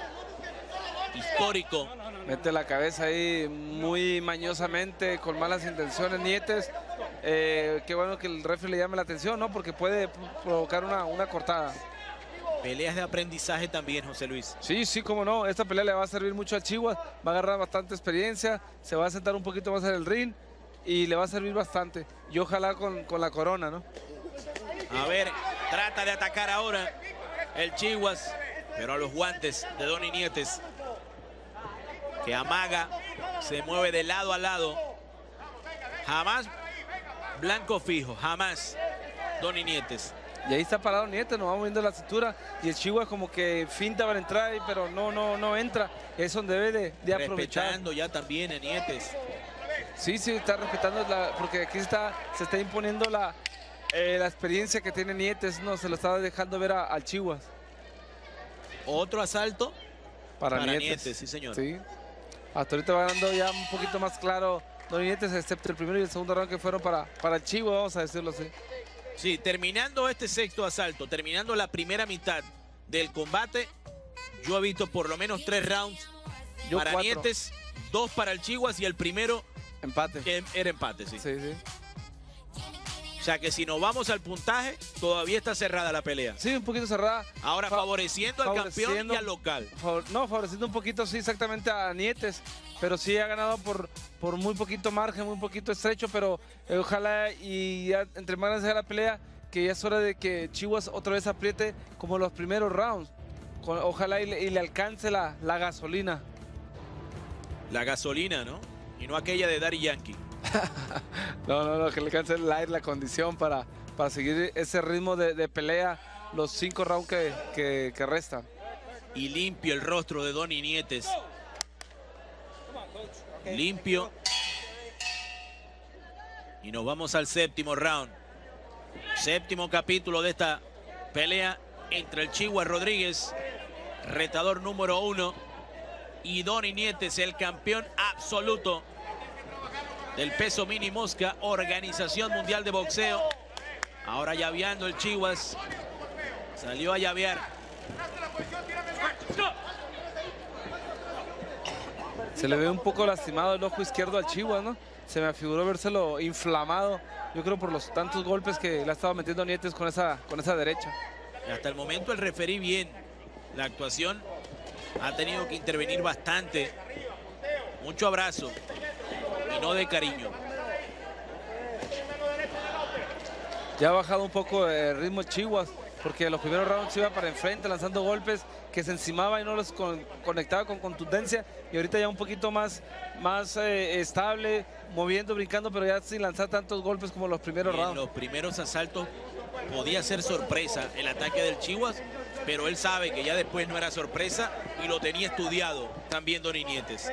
histórico. Mete la cabeza ahí muy mañosamente, con malas intenciones Nietes. Eh, qué bueno que el referee le llame la atención, ¿no? Porque puede provocar una, una cortada. Peleas de aprendizaje también, José Luis. Sí, sí, cómo no. Esta pelea le va a servir mucho al Chihuas. Va a agarrar bastante experiencia, se va a sentar un poquito más en el ring y le va a servir bastante. Y ojalá con, con la corona, ¿no? A ver, trata de atacar ahora el Chihuas, pero a los guantes de Donny Nietes, que amaga, se mueve de lado a lado. Jamás blanco fijo, jamás Donny Nietes. Y ahí está parado Nietes, nos va moviendo la cintura y el Chihuas como que finta para entrar, pero no, no, no entra. Es donde debe de, de aprovechar. Respetando ya también a Nietes. Sí, sí, está respetando, la, porque aquí está, se está imponiendo la, eh, la experiencia que tiene Nietes, no, se lo está dejando ver a, al Chihuas. Otro asalto para, para Nietes. Nietes, sí señor. Sí. Hasta ahorita va ganando ya un poquito más claro Donny Nietes, excepto el primero y el segundo round que fueron para, para el Chihuas, vamos a decirlo así. Sí, terminando este sexto asalto, terminando la primera mitad del combate, yo he visto por lo menos tres rounds yo para cuatro. Nietes, dos para el Chihuas y el primero empate. Que era empate, sí. Sí, sí. O sea que si nos vamos al puntaje, todavía está cerrada la pelea. Sí, un poquito cerrada. Ahora Fa favoreciendo al favoreciendo, campeón y al local. Favor, no, favoreciendo un poquito, sí, exactamente a Nietes. Pero sí ha ganado por, por muy poquito margen, muy poquito estrecho. Pero eh, ojalá y ya, entre más grande sea la pelea, que ya es hora de que Chihuas otra vez apriete como los primeros rounds. Con, ojalá y le, y le alcance la, la gasolina. La gasolina, ¿no? Y no aquella de Daddy Yankee. no, no, no, que le alcance el aire, la condición para, para seguir ese ritmo de, de pelea los cinco rounds que, que, que restan. Y limpio el rostro de Donny Nietes. Limpio. Y nos vamos al séptimo round. Séptimo capítulo de esta pelea entre el Chihuas Rodríguez, retador número uno, y Donny Nietes, el campeón absoluto del peso mini mosca, Organización Mundial de Boxeo. Ahora llaveando el Chihuas. Salió a llavear. Se le ve un poco lastimado el ojo izquierdo al Chihuas, ¿no? Se me afiguró vérselo inflamado, yo creo por los tantos golpes que le ha estado metiendo Nietes con esa, con esa derecha. Hasta el momento el referí bien. La actuación ha tenido que intervenir bastante. Mucho abrazo y no de cariño. Ya ha bajado un poco el ritmo el Chihuas, porque en los primeros rounds iba para enfrente lanzando golpes que se encimaba y no los con, conectaba con contundencia, y ahorita ya un poquito más, más eh, estable, moviendo, brincando, pero ya sin lanzar tantos golpes como los primeros En rounds. los primeros asaltos podía ser sorpresa el ataque del Chihuas, pero él sabe que ya después no era sorpresa y lo tenía estudiado también Donny Nietes.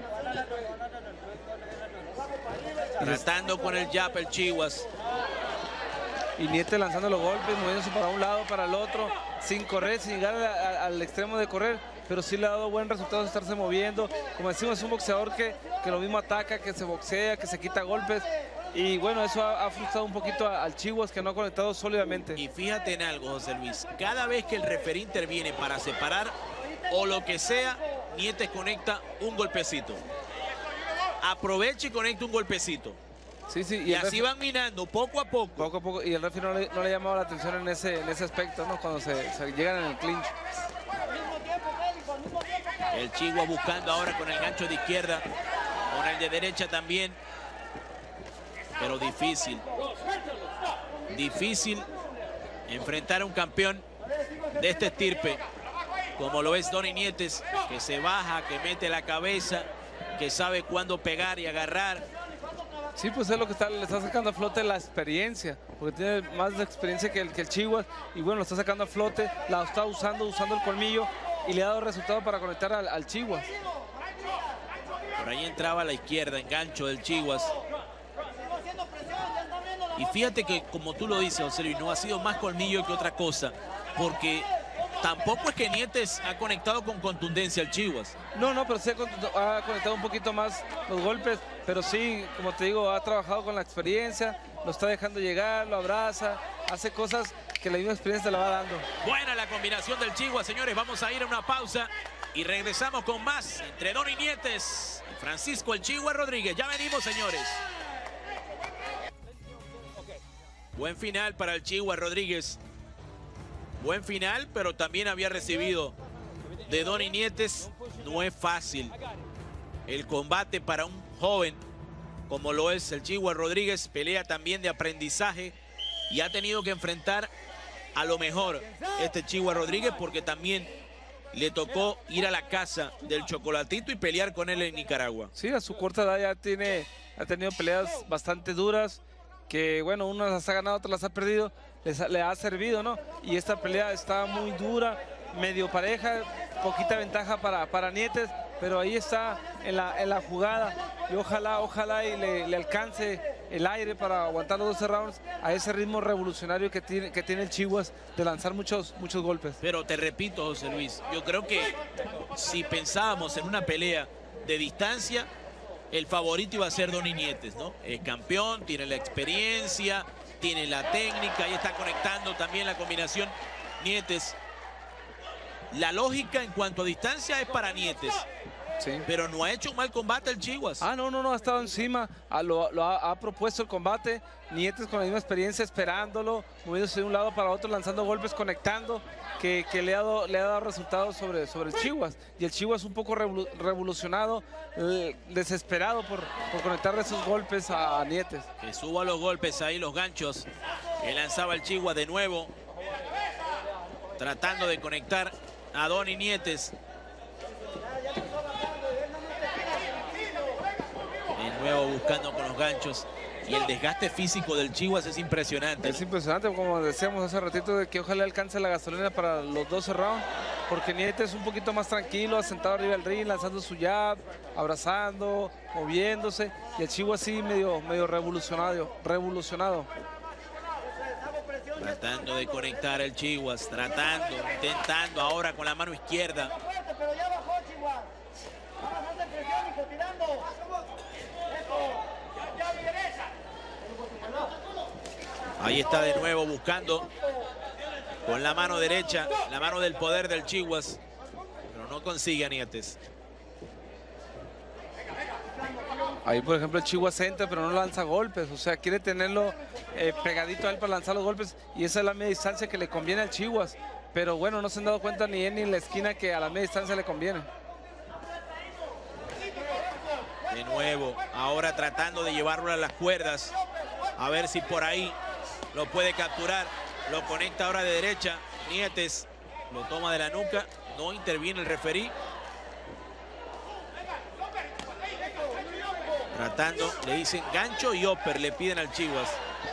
Tratando con el jab el Chihuas. Y Nietes lanzando los golpes, moviéndose para un lado, para el otro, sin correr, sin llegar a, a, al extremo de correr, pero sí le ha dado buen resultado estarse moviendo. Como decimos, es un boxeador que, que lo mismo ataca, que se boxea, que se quita golpes. Y bueno, eso ha, ha frustrado un poquito a, al Chihuas, que no ha conectado sólidamente. Y fíjate en algo, José Luis. Cada vez que el referí interviene para separar o lo que sea, Nietes conecta un golpecito. Aprovecha y conecta un golpecito. Sí, sí, y, y así van minando poco a poco. Poco a poco, y el referee no le, no le ha llamado la atención en ese, en ese aspecto, ¿no? Cuando se, se llegan en el clinch. El Chihuas buscando ahora con el gancho de izquierda, con el de derecha también. Pero difícil. Difícil enfrentar a un campeón de este estirpe, como lo es Donny Nietes, que se baja, que mete la cabeza, que sabe cuándo pegar y agarrar. Sí, pues es lo que está, le está sacando a flote la experiencia, porque tiene más de experiencia que el, que el Chihuas, y bueno, lo está sacando a flote, la está usando, usando el colmillo, y le ha dado resultado para conectar al, al Chihuas. Por ahí entraba a la izquierda, engancho del Chihuas. Y fíjate que, como tú lo dices, José Luis, no ha sido más colmillo que otra cosa, porque tampoco es que Nietes ha conectado con contundencia al Chihuas. No, no, pero sí ha conectado un poquito más los golpes, pero sí, como te digo, ha trabajado con la experiencia, lo está dejando llegar, lo abraza, hace cosas que la misma experiencia le va dando. Buena la combinación del Chihuas, señores. Vamos a ir a una pausa y regresamos con más entre Donny Nietes y Francisco el Chihuas Rodríguez. Ya venimos, señores. Buen final para el Chihuas Rodríguez. Buen final, pero también había recibido de Donny Nietes. No es fácil el combate para un joven como lo es el Chihuas Rodríguez. Pelea también de aprendizaje y ha tenido que enfrentar a lo mejor este Chihuas Rodríguez, porque también le tocó ir a la casa del Chocolatito y pelear con él en Nicaragua. Sí, a su corta edad ya tiene, ha tenido peleas bastante duras, que bueno, unas las ha ganado, otras las ha perdido, les ha, le ha servido, ¿no? Y esta pelea está muy dura, medio pareja, poquita ventaja para, para Nietes, pero ahí está en la, en la jugada, y ojalá, ojalá y le, le alcance el aire para aguantar los doce rounds a ese ritmo revolucionario que tiene, que tiene el Chihuas de lanzar muchos, muchos golpes. Pero te repito, José Luis, yo creo que si pensábamos en una pelea de distancia, el favorito iba a ser Donny Nietes, ¿no? Es campeón, tiene la experiencia, tiene la técnica, y está conectando también la combinación Nietes. La lógica en cuanto a distancia es para Nietes. Sí. Pero no ha hecho un mal combate el Chihuas. Ah, no, no, no, ha estado encima, a lo, lo ha, ha propuesto el combate. Nietes con la misma experiencia, esperándolo, moviéndose de un lado para otro, lanzando golpes, conectando, que, que le, ha dado, le ha dado resultados sobre, sobre el Chihuas. Y el Chihuas un poco revolu revolucionado, eh, desesperado por, por conectar esos golpes a, a Nietes. Que suba los golpes ahí, los ganchos que lanzaba el Chihuas de nuevo, tratando de conectar a Donny Nietes. De nuevo buscando con los ganchos. Y el desgaste físico del Chihuas es impresionante. Es impresionante, como decíamos hace ratito, de que ojalá alcance la gasolina para los doce rounds, porque Nietes es un poquito más tranquilo, sentado arriba del ring, lanzando su jab, abrazando, moviéndose, y el Chihuas sí medio, medio revolucionario, revolucionado. Tratando de conectar el Chihuas, tratando, intentando ahora con la mano izquierda. Ahí está de nuevo buscando con la mano derecha, la mano del poder del Chihuas, pero no consigue a Nietes. Ahí, por ejemplo, el Chihuas entra, pero no lanza golpes. O sea, quiere tenerlo eh, pegadito a él para lanzar los golpes. Y esa es la media distancia que le conviene al Chihuas. Pero bueno, no se han dado cuenta ni él ni en la esquina que a la media distancia le conviene. De nuevo, ahora tratando de llevarlo a las cuerdas. A ver si por ahí lo puede capturar. Lo conecta ahora de derecha. Nietes lo toma de la nuca. No interviene el referí. Tratando, le dicen gancho y upper, le piden al Chihuas.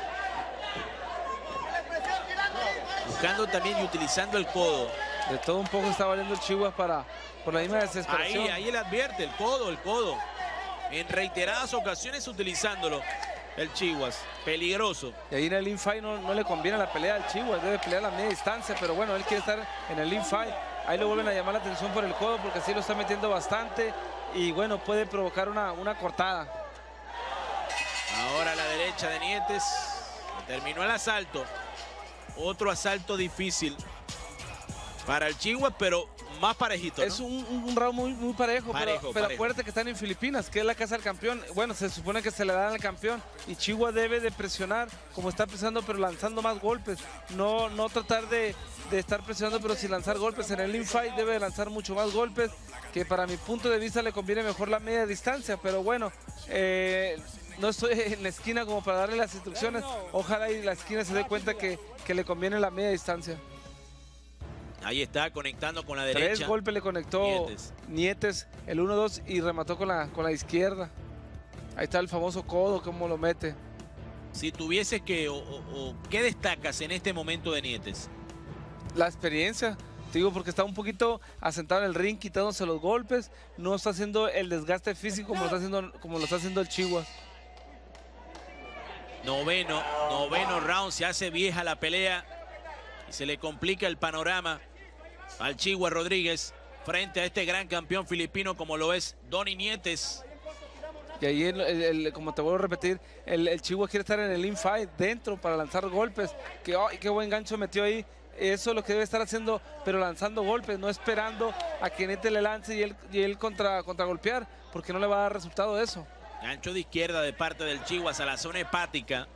Buscando también y utilizando el codo. De todo un poco está valiendo el Chihuas para, por la misma desesperación. Ahí, ahí él advierte, el codo, el codo. En reiteradas ocasiones utilizándolo. El Chihuas, peligroso. Y ahí en el infight no, no le conviene la pelea al Chihuas, debe pelear a la media distancia, pero bueno, él quiere estar en el infight. Ahí le vuelven a llamar la atención por el codo porque así lo está metiendo bastante. Y bueno, puede provocar una, una cortada. Ahora a la derecha de Nietes. Terminó el asalto. Otro asalto difícil para el Chihuas, pero más parejito, ¿no? Es un, un round muy, muy parejo, Parejo, pero, pero parejo. acuérdate que están en Filipinas, que es la casa del campeón. Bueno, se supone que se le dan al campeón y Chihuas debe de presionar como está presionando, pero lanzando más golpes. No, no tratar de, de estar presionando, pero sin lanzar golpes. En el infight debe de lanzar mucho más golpes, que para mi punto de vista le conviene mejor la media distancia, pero bueno, eh, no estoy en la esquina como para darle las instrucciones. Ojalá y la esquina se dé cuenta que, que le conviene la media distancia. Ahí está conectando con la derecha. Tres golpes le conectó Nietes, Nietes el uno dos y remató con la, con la izquierda. Ahí está el famoso codo, cómo lo mete. Si tuvieses que, o, o, o, ¿qué destacas en este momento de Nietes? La experiencia, te digo, porque está un poquito asentado en el ring, quitándose los golpes. No está haciendo el desgaste físico como lo está haciendo, como lo está haciendo el Chihuas. Noveno, noveno round, se hace vieja la pelea y se le complica el panorama al Chihuas Rodríguez frente a este gran campeón filipino como lo es Donnie Nietes. Y ahí, el, el, el, como te vuelvo a repetir, el, el Chihuas quiere estar en el infight, dentro, para lanzar golpes. Que, oh, qué buen gancho metió ahí. Eso es lo que debe estar haciendo, pero lanzando golpes, no esperando a que Nietes le lance y él, y él contra, contra golpear, porque no le va a dar resultado eso. Gancho de izquierda de parte del Chihuas a la zona hepática.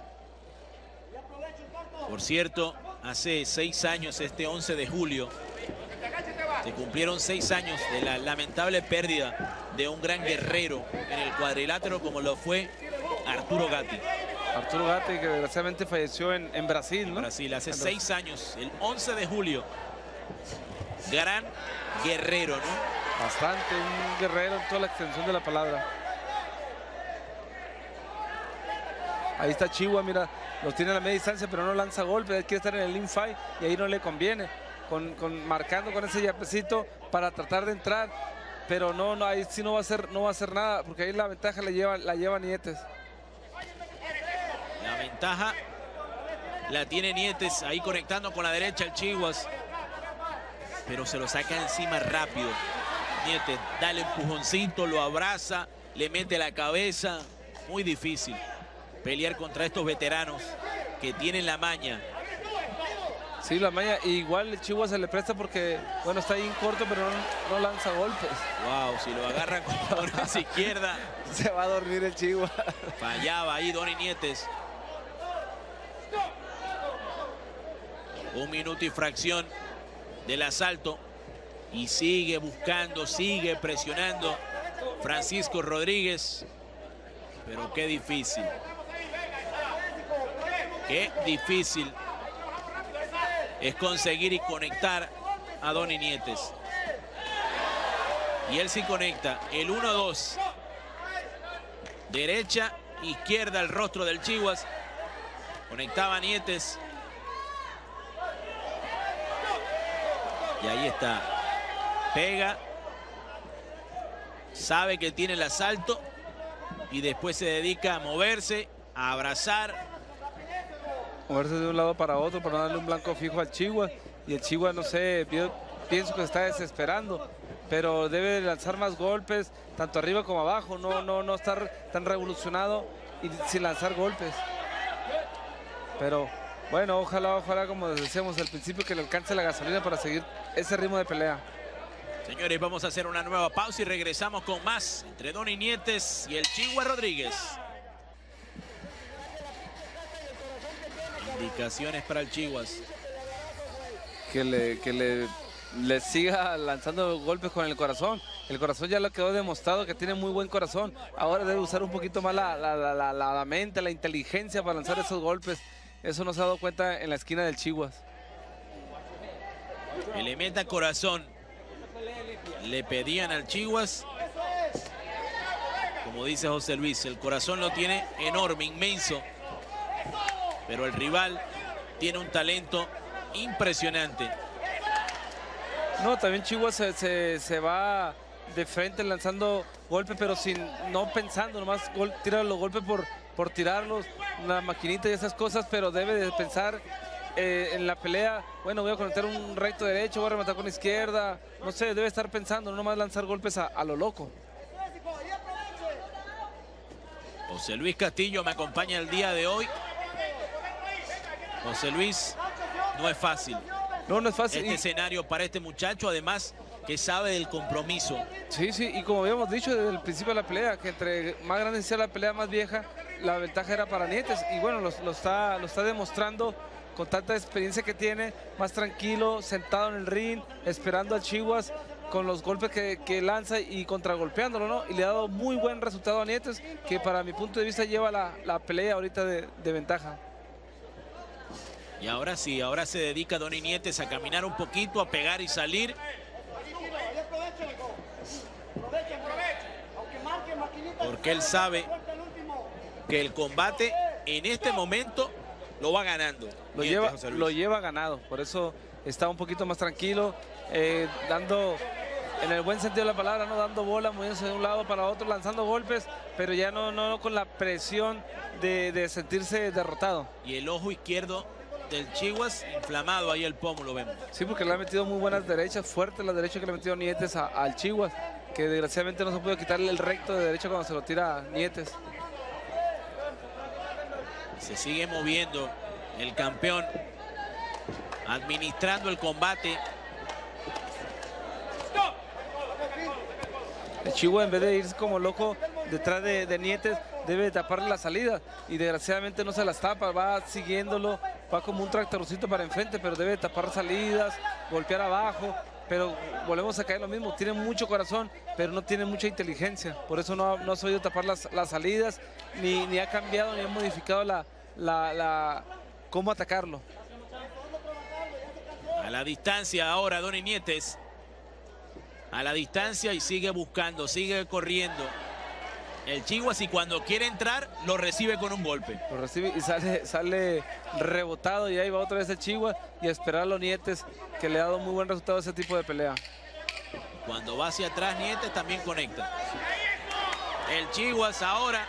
Por cierto, hace seis años, este once de julio, se cumplieron seis años de la lamentable pérdida de un gran guerrero en el cuadrilátero como lo fue Arturo Gatti. Arturo Gatti, que desgraciadamente falleció en, en Brasil, ¿no? En Brasil, hace en seis Brasil. años, el once de julio. Gran guerrero, ¿no? Bastante, un guerrero en toda la extensión de la palabra. Ahí está Chihuas, mira, los tiene a la media distancia, pero no lanza golpes. Él quiere estar en el infight y ahí no le conviene. Con, con, marcando con ese yapecito para tratar de entrar, pero no, no, ahí sí no va a hacer, no va a hacer nada, porque ahí la ventaja la lleva, la lleva Nietes. La ventaja la tiene Nietes, ahí conectando con la derecha el Chihuas, pero se lo saca encima rápido. Nietes da el empujoncito, lo abraza, le mete la cabeza. Muy difícil pelear contra estos veteranos que tienen la maña. Sí, la maña, igual el Chihuas se le presta porque, bueno, está ahí en corto, pero no, no lanza golpes. Wow, si lo agarra con la izquierda. Se va a dormir el Chihuas. Fallaba ahí Donnie Nietes. Un minuto y fracción del asalto. Y sigue buscando, sigue presionando Francisco Rodríguez. Pero qué difícil. Qué difícil es conseguir y conectar a Donnie Nietes. Y él sí conecta. El uno dos. Derecha, izquierda, el rostro del Chihuas. Conectaba a Nietes. Y ahí está. Pega. Sabe que tiene el asalto. Y después se dedica a moverse, a abrazar. Moverse de un lado para otro para no darle un blanco fijo al Chihuas. Y el Chihuas, no sé, pienso que se está desesperando. Pero debe lanzar más golpes, tanto arriba como abajo. No, no, no estar tan revolucionado y sin lanzar golpes. Pero bueno, ojalá, ojalá, como decíamos al principio, que le alcance la gasolina para seguir ese ritmo de pelea. Señores, vamos a hacer una nueva pausa y regresamos con más entre Donny Nietes y el Chigua Rodríguez. Indicaciones para el Chiguas. Que le, que le, le siga lanzando golpes con el corazón. El corazón ya lo quedó demostrado que tiene muy buen corazón. Ahora debe usar un poquito más la, la, la, la, la mente, la inteligencia para lanzar esos golpes. Eso no se ha dado cuenta en la esquina del Chiguas. Que le meta corazón. Le pedían al Chiguas. Como dice José Luis, el corazón lo tiene enorme, inmenso. Pero el rival tiene un talento impresionante. No, también Chiguas se, se, se va de frente lanzando golpes, pero sin no pensando, nomás gol, tira los golpes por, por tirarlos, la maquinita y esas cosas, pero debe de pensar eh, en la pelea. Bueno, voy a conectar un recto derecho, voy a rematar con la izquierda. No sé, debe estar pensando, no nomás lanzar golpes a, a lo loco. José Luis Castillo me acompaña el día de hoy. José Luis, no es fácil. No, no es fácil. Este y... escenario para este muchacho, además que sabe del compromiso. Sí, sí, y como habíamos dicho desde el principio de la pelea, que entre más grande sea la pelea, más vieja, la ventaja era para Nietes. Y bueno, lo, lo, está, lo está demostrando con tanta experiencia que tiene, más tranquilo, sentado en el ring, esperando a Chiguas con los golpes que, que lanza y contragolpeándolo, ¿no? Y le ha dado muy buen resultado a Nietes, que para mi punto de vista lleva la, la pelea ahorita de, de ventaja. Y ahora sí, ahora se dedica Donny Nietes a caminar un poquito, a pegar y salir. Porque él sabe que el combate en este momento lo va ganando. Lo, lleva, lo lleva ganado, por eso está un poquito más tranquilo, eh, dando, en el buen sentido de la palabra, no dando bola, moviéndose de un lado para otro, lanzando golpes, pero ya no, no con la presión de, de sentirse derrotado. Y el ojo izquierdo del Chiguas inflamado, ahí el pómulo vemos. Sí, porque le ha metido muy buenas derechas, fuertes las derechas que le ha metido Nietes a, al Chiguas, que desgraciadamente no se puede quitarle el recto de derecha cuando se lo tira a Nietes. Se sigue moviendo el campeón, administrando el combate. El Chiguas, en vez de irse como loco detrás de, de Nietes, debe taparle la salida y desgraciadamente no se las tapa, va siguiéndolo, va como un tractorcito para enfrente, pero debe tapar salidas, golpear abajo, pero volvemos a caer lo mismo, tiene mucho corazón, pero no tiene mucha inteligencia, por eso no, no ha sabido tapar las, las salidas, ni, ni ha cambiado, ni ha modificado la, la, la, cómo atacarlo. A la distancia ahora Donny Nietes, a la distancia y sigue buscando, sigue corriendo. El Chiguas, y cuando quiere entrar, lo recibe con un golpe. Lo recibe y sale, sale rebotado, y ahí va otra vez el Chiguas y a esperar a los Nietes, que le ha dado muy buen resultado a ese tipo de pelea. Cuando va hacia atrás Nietes también conecta. El Chiguas ahora.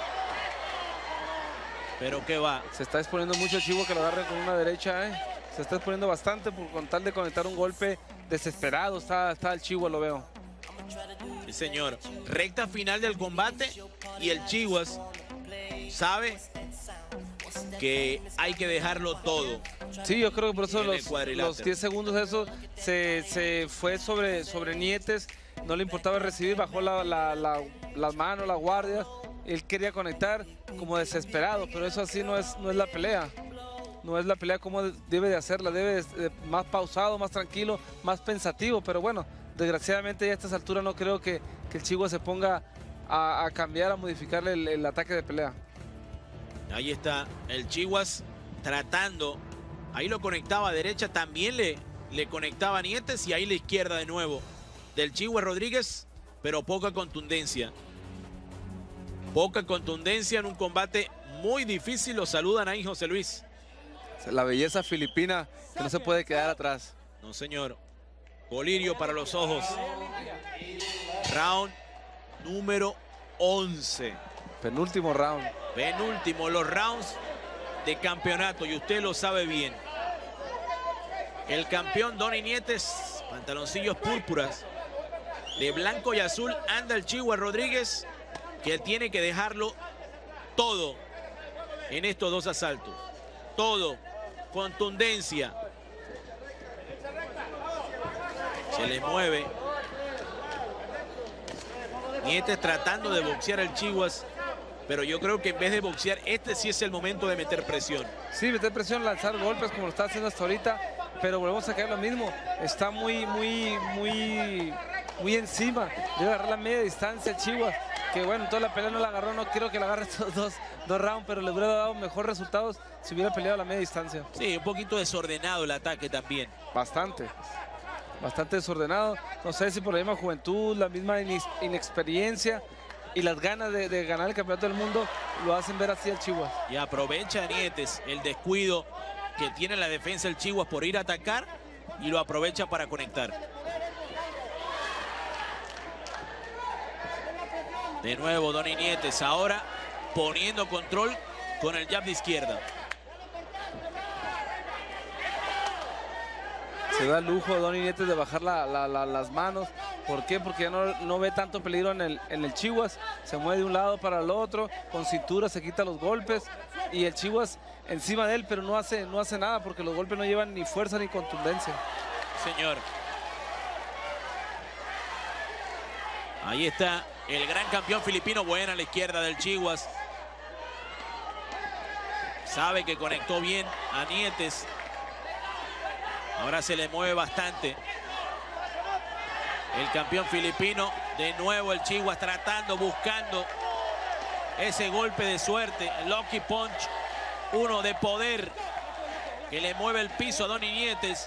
Pero ¿qué va? Se está exponiendo mucho el Chiguas, que lo agarre con una derecha, ¿eh? Se está exponiendo bastante por con tal de conectar un golpe desesperado. Está, está el Chiguas, lo veo. Sí, señor. Recta final del combate y el Chiguas sabe que hay que dejarlo todo. Sí, yo creo que por eso los, los diez segundos esos se, se fue sobre, sobre Nietes. No le importaba recibir, bajó la, la, la, las manos, la guardia. Él quería conectar como desesperado, pero eso así no es, no es la pelea. No es la pelea como debe de hacerla, debe de, de, más pausado, más tranquilo, más pensativo, pero bueno, desgraciadamente ya a estas alturas no creo que, que el Chiguas se ponga a, a cambiar, a modificarle el, el ataque de pelea. Ahí está el Chiguas tratando, ahí lo conectaba a derecha, también le, le conectaba a Nietes y ahí la izquierda de nuevo del Chiguas Rodríguez, pero poca contundencia. Poca contundencia en un combate muy difícil, lo saludan ahí José Luis. La belleza filipina que no se puede quedar atrás. No, señor. Colirio para los ojos. Round número once. Penúltimo round. Penúltimo, los rounds de campeonato, y usted lo sabe bien. El campeón Donny Nietes, pantaloncillos púrpuras. De blanco y azul anda el Chiguas Rodríguez, que él tiene que dejarlo todo en estos dos asaltos. todo. Contundencia. Se le mueve. Nietes tratando de boxear al Chivas, pero yo creo que en vez de boxear, este sí es el momento de meter presión. Sí, meter presión, lanzar golpes como lo está haciendo hasta ahorita, pero volvemos a caer lo mismo. Está muy, muy, muy, muy encima. Debe agarrar la media distancia Chivas, que bueno, toda la pelea no la agarró, no quiero que la agarre estos dos, dos rounds, pero le hubiera dado mejores resultados si hubiera peleado a la media distancia. Sí, un poquito desordenado el ataque también. Bastante. Bastante desordenado, no sé si por la misma juventud, la misma inexperiencia y las ganas de, de ganar el campeonato del mundo lo hacen ver así al Chivas. Y aprovecha Nietes el descuido que tiene la defensa el Chivas por ir a atacar y lo aprovecha para conectar. De nuevo Donny Nietes ahora poniendo control con el jab de izquierda. Se da el lujo Donny Nietes de bajar la, la, la, las manos. ¿Por qué? Porque ya no, no ve tanto peligro en el, en el Chivas. Se mueve de un lado para el otro. Con cintura se quita los golpes. Y el Chivas encima de él, pero no hace, no hace nada porque los golpes no llevan ni fuerza ni contundencia. Señor. Ahí está el gran campeón filipino. Buena a la izquierda del Chivas. Sabe que conectó bien a Nietes. Ahora se le mueve bastante. El campeón filipino. De nuevo el Chivas tratando, buscando ese golpe de suerte. El lucky punch. Uno de poder. Que le mueve el piso a Donny Nietes.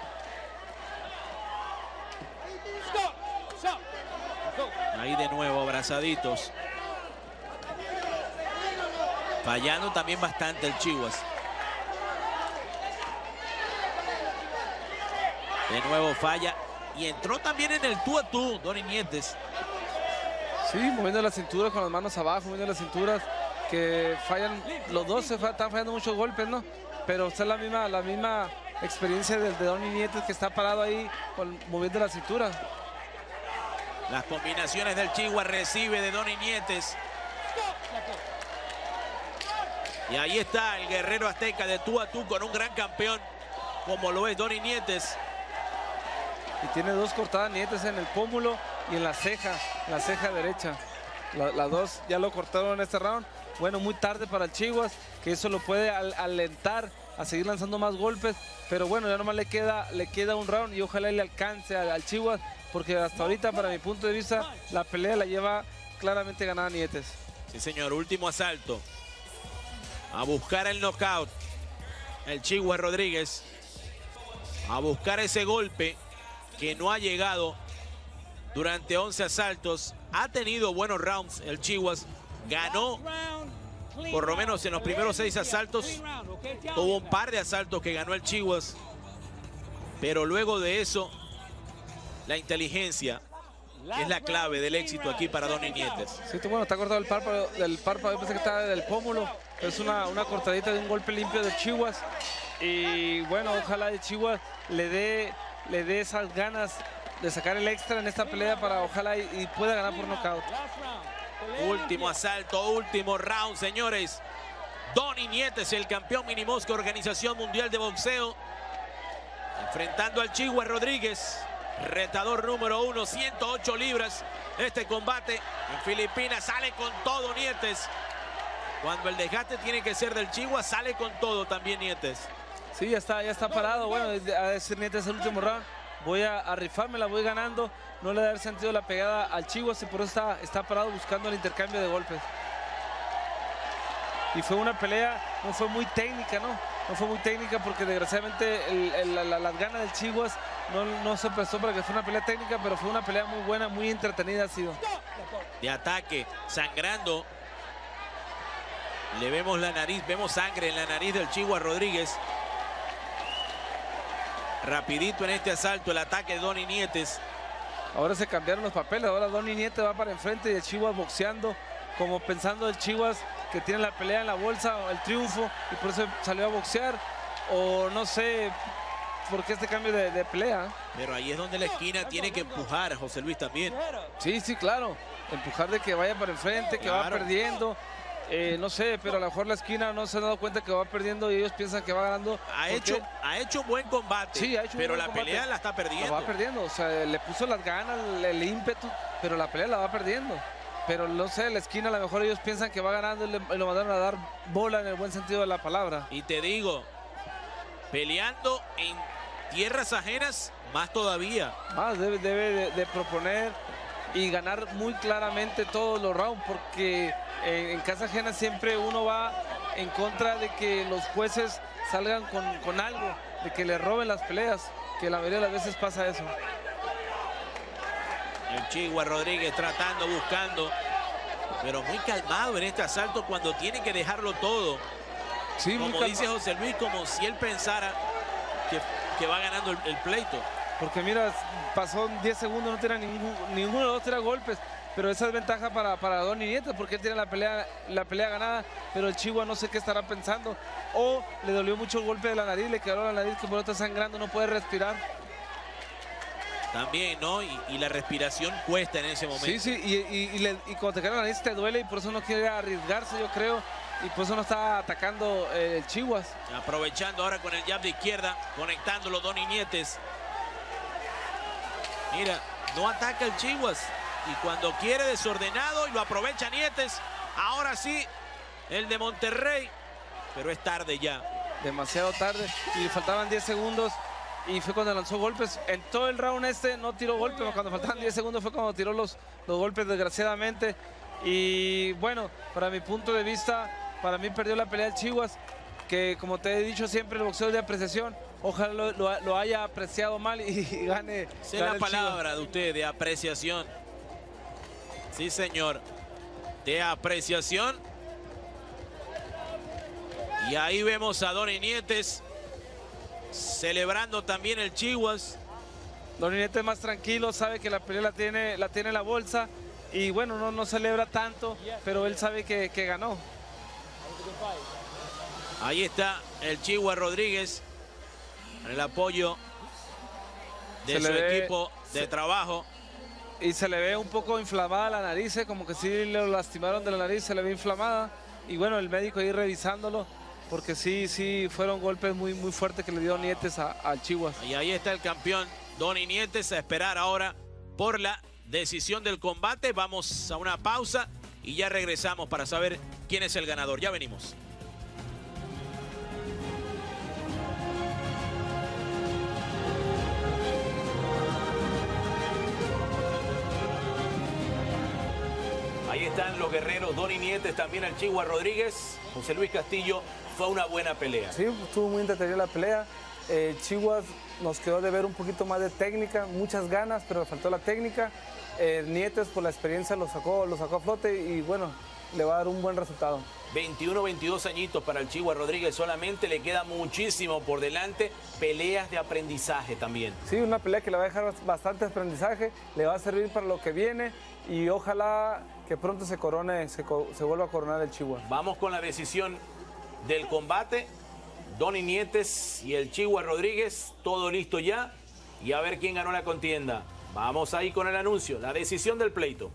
Ahí de nuevo abrazaditos. Fallando también bastante el Chivas. De nuevo falla. Y entró también en el tú a tú, Donny Nietes. Sí, moviendo la cintura con las manos abajo, moviendo las cinturas. Que fallan, los dos se fa, están fallando muchos golpes, ¿no? Pero esta es la misma, la misma experiencia del de Donny Nietes, que está parado ahí con, moviendo la cintura. Las combinaciones del Chivas recibe de Donny Nietes. Y ahí está el guerrero azteca de tú a tú con un gran campeón como lo es Donny Nietes. Y tiene dos cortadas Nietes en el pómulo y en la ceja, en la ceja derecha. La, las dos ya lo cortaron en este round. Bueno, muy tarde para el Chivas, que eso lo puede al, alentar a seguir lanzando más golpes. Pero bueno, ya nomás le queda, le queda un round y ojalá le alcance al, al Chivas, porque hasta ahorita, para mi punto de vista, la pelea la lleva claramente ganada Nietes. Sí, señor, último asalto. A buscar el knockout. El Chivas Rodríguez. A buscar ese golpe que no ha llegado durante once asaltos. Ha tenido buenos rounds el Chivas. Ganó por lo menos en los primeros seis asaltos. Tuvo un par de asaltos que ganó el Chivas. Pero luego de eso, la inteligencia es la clave del éxito aquí para Donny Nietes. Sí, bueno, está cortado el párpado, del párpado. Yo pensé que estaba del pómulo. Es una, una cortadita de un golpe limpio de Chivas. Y bueno, ojalá el Chivas le dé, le dé esas ganas de sacar el extra en esta pelea para ojalá y, y pueda ganar por nocaut. Último asalto, último round, señores. Donny Nietes, el campeón Mini Mosca, Organización Mundial de Boxeo, enfrentando al Chivas Rodríguez, retador número uno, ciento ocho libras. Este combate en Filipinas sale con todo Nietes. Cuando el desgaste tiene que ser del Chivas, sale con todo también Nietes. Sí, ya está, ya está parado. Bueno, a decir Nietes el último round. Voy a, a rifármela, voy ganando. No le da sentido la pegada al Chivas y por eso está, está parado buscando el intercambio de golpes. Y fue una pelea, no fue muy técnica, ¿no? No fue muy técnica porque desgraciadamente el, el, la, la, las ganas del Chivas no, no se prestó para que fuera una pelea técnica, pero fue una pelea muy buena, muy entretenida ha sido. De ataque, sangrando. Le vemos la nariz, vemos sangre en la nariz del Chivas Rodríguez. Rapidito en este asalto el ataque de Donny Nietes. Ahora se cambiaron los papeles, ahora Donny Nietes va para enfrente y el Chivas boxeando, como pensando el Chivas que tiene la pelea en la bolsa, o el triunfo, y por eso salió a boxear, o no sé por qué este cambio de, de pelea. Pero ahí es donde la esquina tiene que empujar, José Luis, también. Sí, sí, claro, empujar de que vaya para enfrente, que Claro. va perdiendo, eh, no sé, pero a lo mejor la esquina no se ha dado cuenta que va perdiendo y ellos piensan que va ganando. Ha hecho, ha hecho buen combate, sí, ha hecho pero un buen la combate. pelea la está perdiendo. La va perdiendo, o sea, le puso las ganas, el, el ímpetu, pero la pelea la va perdiendo. Pero no sé, la esquina a lo mejor ellos piensan que va ganando y, le, y lo mandaron a dar bola en el buen sentido de la palabra. Y te digo, peleando en tierras ajenas, más todavía. Más debe, debe de, de proponer y ganar muy claramente todos los rounds, porque en, en casa ajena siempre uno va en contra de que los jueces salgan con, con algo, de que le roben las peleas, que la mayoría de las veces pasa eso. El Chigua Rodríguez tratando, buscando, pero muy calmado en este asalto cuando tiene que dejarlo todo. Sí, como dice José Luis, como si él pensara que, que va ganando el, el pleito. Porque mira, pasó diez segundos, no tira ningún, ninguno de los dos tira golpes, pero esa es ventaja para, para Donny Nietes, porque él tiene la pelea, la pelea ganada, pero el Chigua no sé qué estará pensando. O le dolió mucho el golpe de la nariz, le quedó la nariz que por está sangrando, no puede respirar. También, ¿no? Y, y la respiración cuesta en ese momento. Sí, sí, y, y, y, le, y cuando te queda la nariz te duele y por eso no quiere arriesgarse, yo creo. Y por eso no está atacando eh, el Chiguas. Aprovechando ahora con el jab de izquierda, conectándolo Donny Nietes. Mira, no ataca el Chiguas. Y cuando quiere desordenado y lo aprovecha Nietes. Ahora sí, el de Monterrey. Pero es tarde ya. Demasiado tarde. Y faltaban diez segundos. Y fue cuando lanzó golpes. En todo el round este no tiró golpes. Cuando faltaban diez segundos fue cuando tiró los, los golpes, desgraciadamente. Y bueno, para mi punto de vista, para mí perdió la pelea el Chiguas. Que como te he dicho siempre, el boxeo es de apreciación. Ojalá lo, lo, lo haya apreciado mal y, y gane. Esa es gane la palabra de usted, de apreciación. Sí, señor. De apreciación. Y ahí vemos a Donny Nietes celebrando también el Chiguas. Donny Nietes más tranquilo, sabe que la pelea la tiene, la tiene en la bolsa. Y bueno, no, no celebra tanto, pero él sabe que, que ganó. Ahí está el Chigua Rodríguez. En el apoyo de Se su le ve- equipo de se- trabajo. Y se le ve un poco inflamada la nariz, eh, como que sí lo lastimaron de la nariz, se le ve inflamada. Y bueno, el médico ahí revisándolo, porque sí, sí, fueron golpes muy, muy fuertes que le dio Nietes a- al Chiguas. Y ahí está el campeón Donny Nietes a esperar ahora por la decisión del combate. Vamos a una pausa y ya regresamos para saber quién es el ganador. Ya venimos. Ahí están los guerreros Donny Nietes, también el Chigua Rodríguez. José Luis Castillo, fue una buena pelea. Sí, estuvo muy entretenida la pelea. Eh, Chiguas nos quedó de ver un poquito más de técnica, muchas ganas, pero le faltó la técnica. Eh, Nietes por la experiencia lo sacó, lo sacó a flote y bueno, le va a dar un buen resultado. veintiuno, veintidós añitos para el Chigua Rodríguez solamente, le queda muchísimo por delante, peleas de aprendizaje también. Sí, una pelea que le va a dejar bastante aprendizaje, le va a servir para lo que viene y ojalá que pronto se corone, se, co- se vuelva a coronar el Chigua. Vamos con la decisión del combate, Donny Nietes y el Chigua Rodríguez, todo listo ya y a ver quién ganó la contienda. Vamos ahí con el anuncio, la decisión del pleito.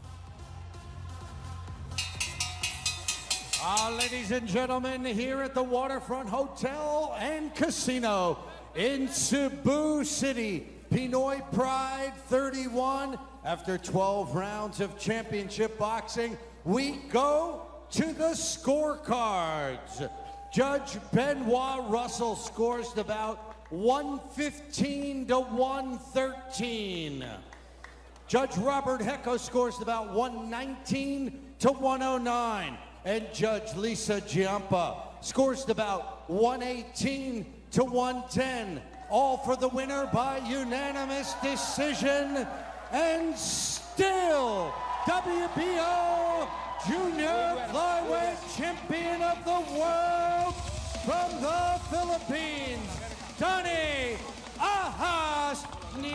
Uh, ladies and gentlemen, here at the Waterfront Hotel and Casino in Cebu City, Pinoy Pride thirty-one. After twelve rounds of championship boxing, we go to the scorecards. Judge Benoit Russell scores the bout one fifteen to one thirteen. Judge Robert Hecko scores the bout one nineteen to one oh nine. And Judge Lisa Giampa scores the bout one eighteen to one ten. All for the winner by unanimous decision. And still, W B O Junior Flyweight Champion of the World from the Philippines, Donny Ahas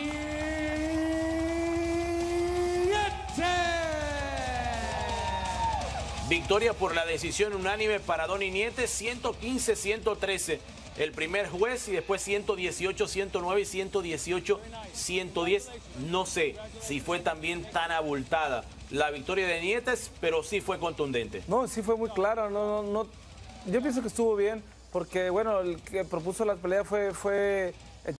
Nietes. Victoria por la decisión unánime para Donny Nietes, ciento quince a ciento trece. El primer juez y después ciento dieciocho a ciento nueve y ciento dieciocho a ciento diez. No sé si fue también tan abultada la victoria de Nietes, pero sí fue contundente. No, sí fue muy claro. No, no, no, yo pienso que estuvo bien, porque bueno, el que propuso la pelea fue, fue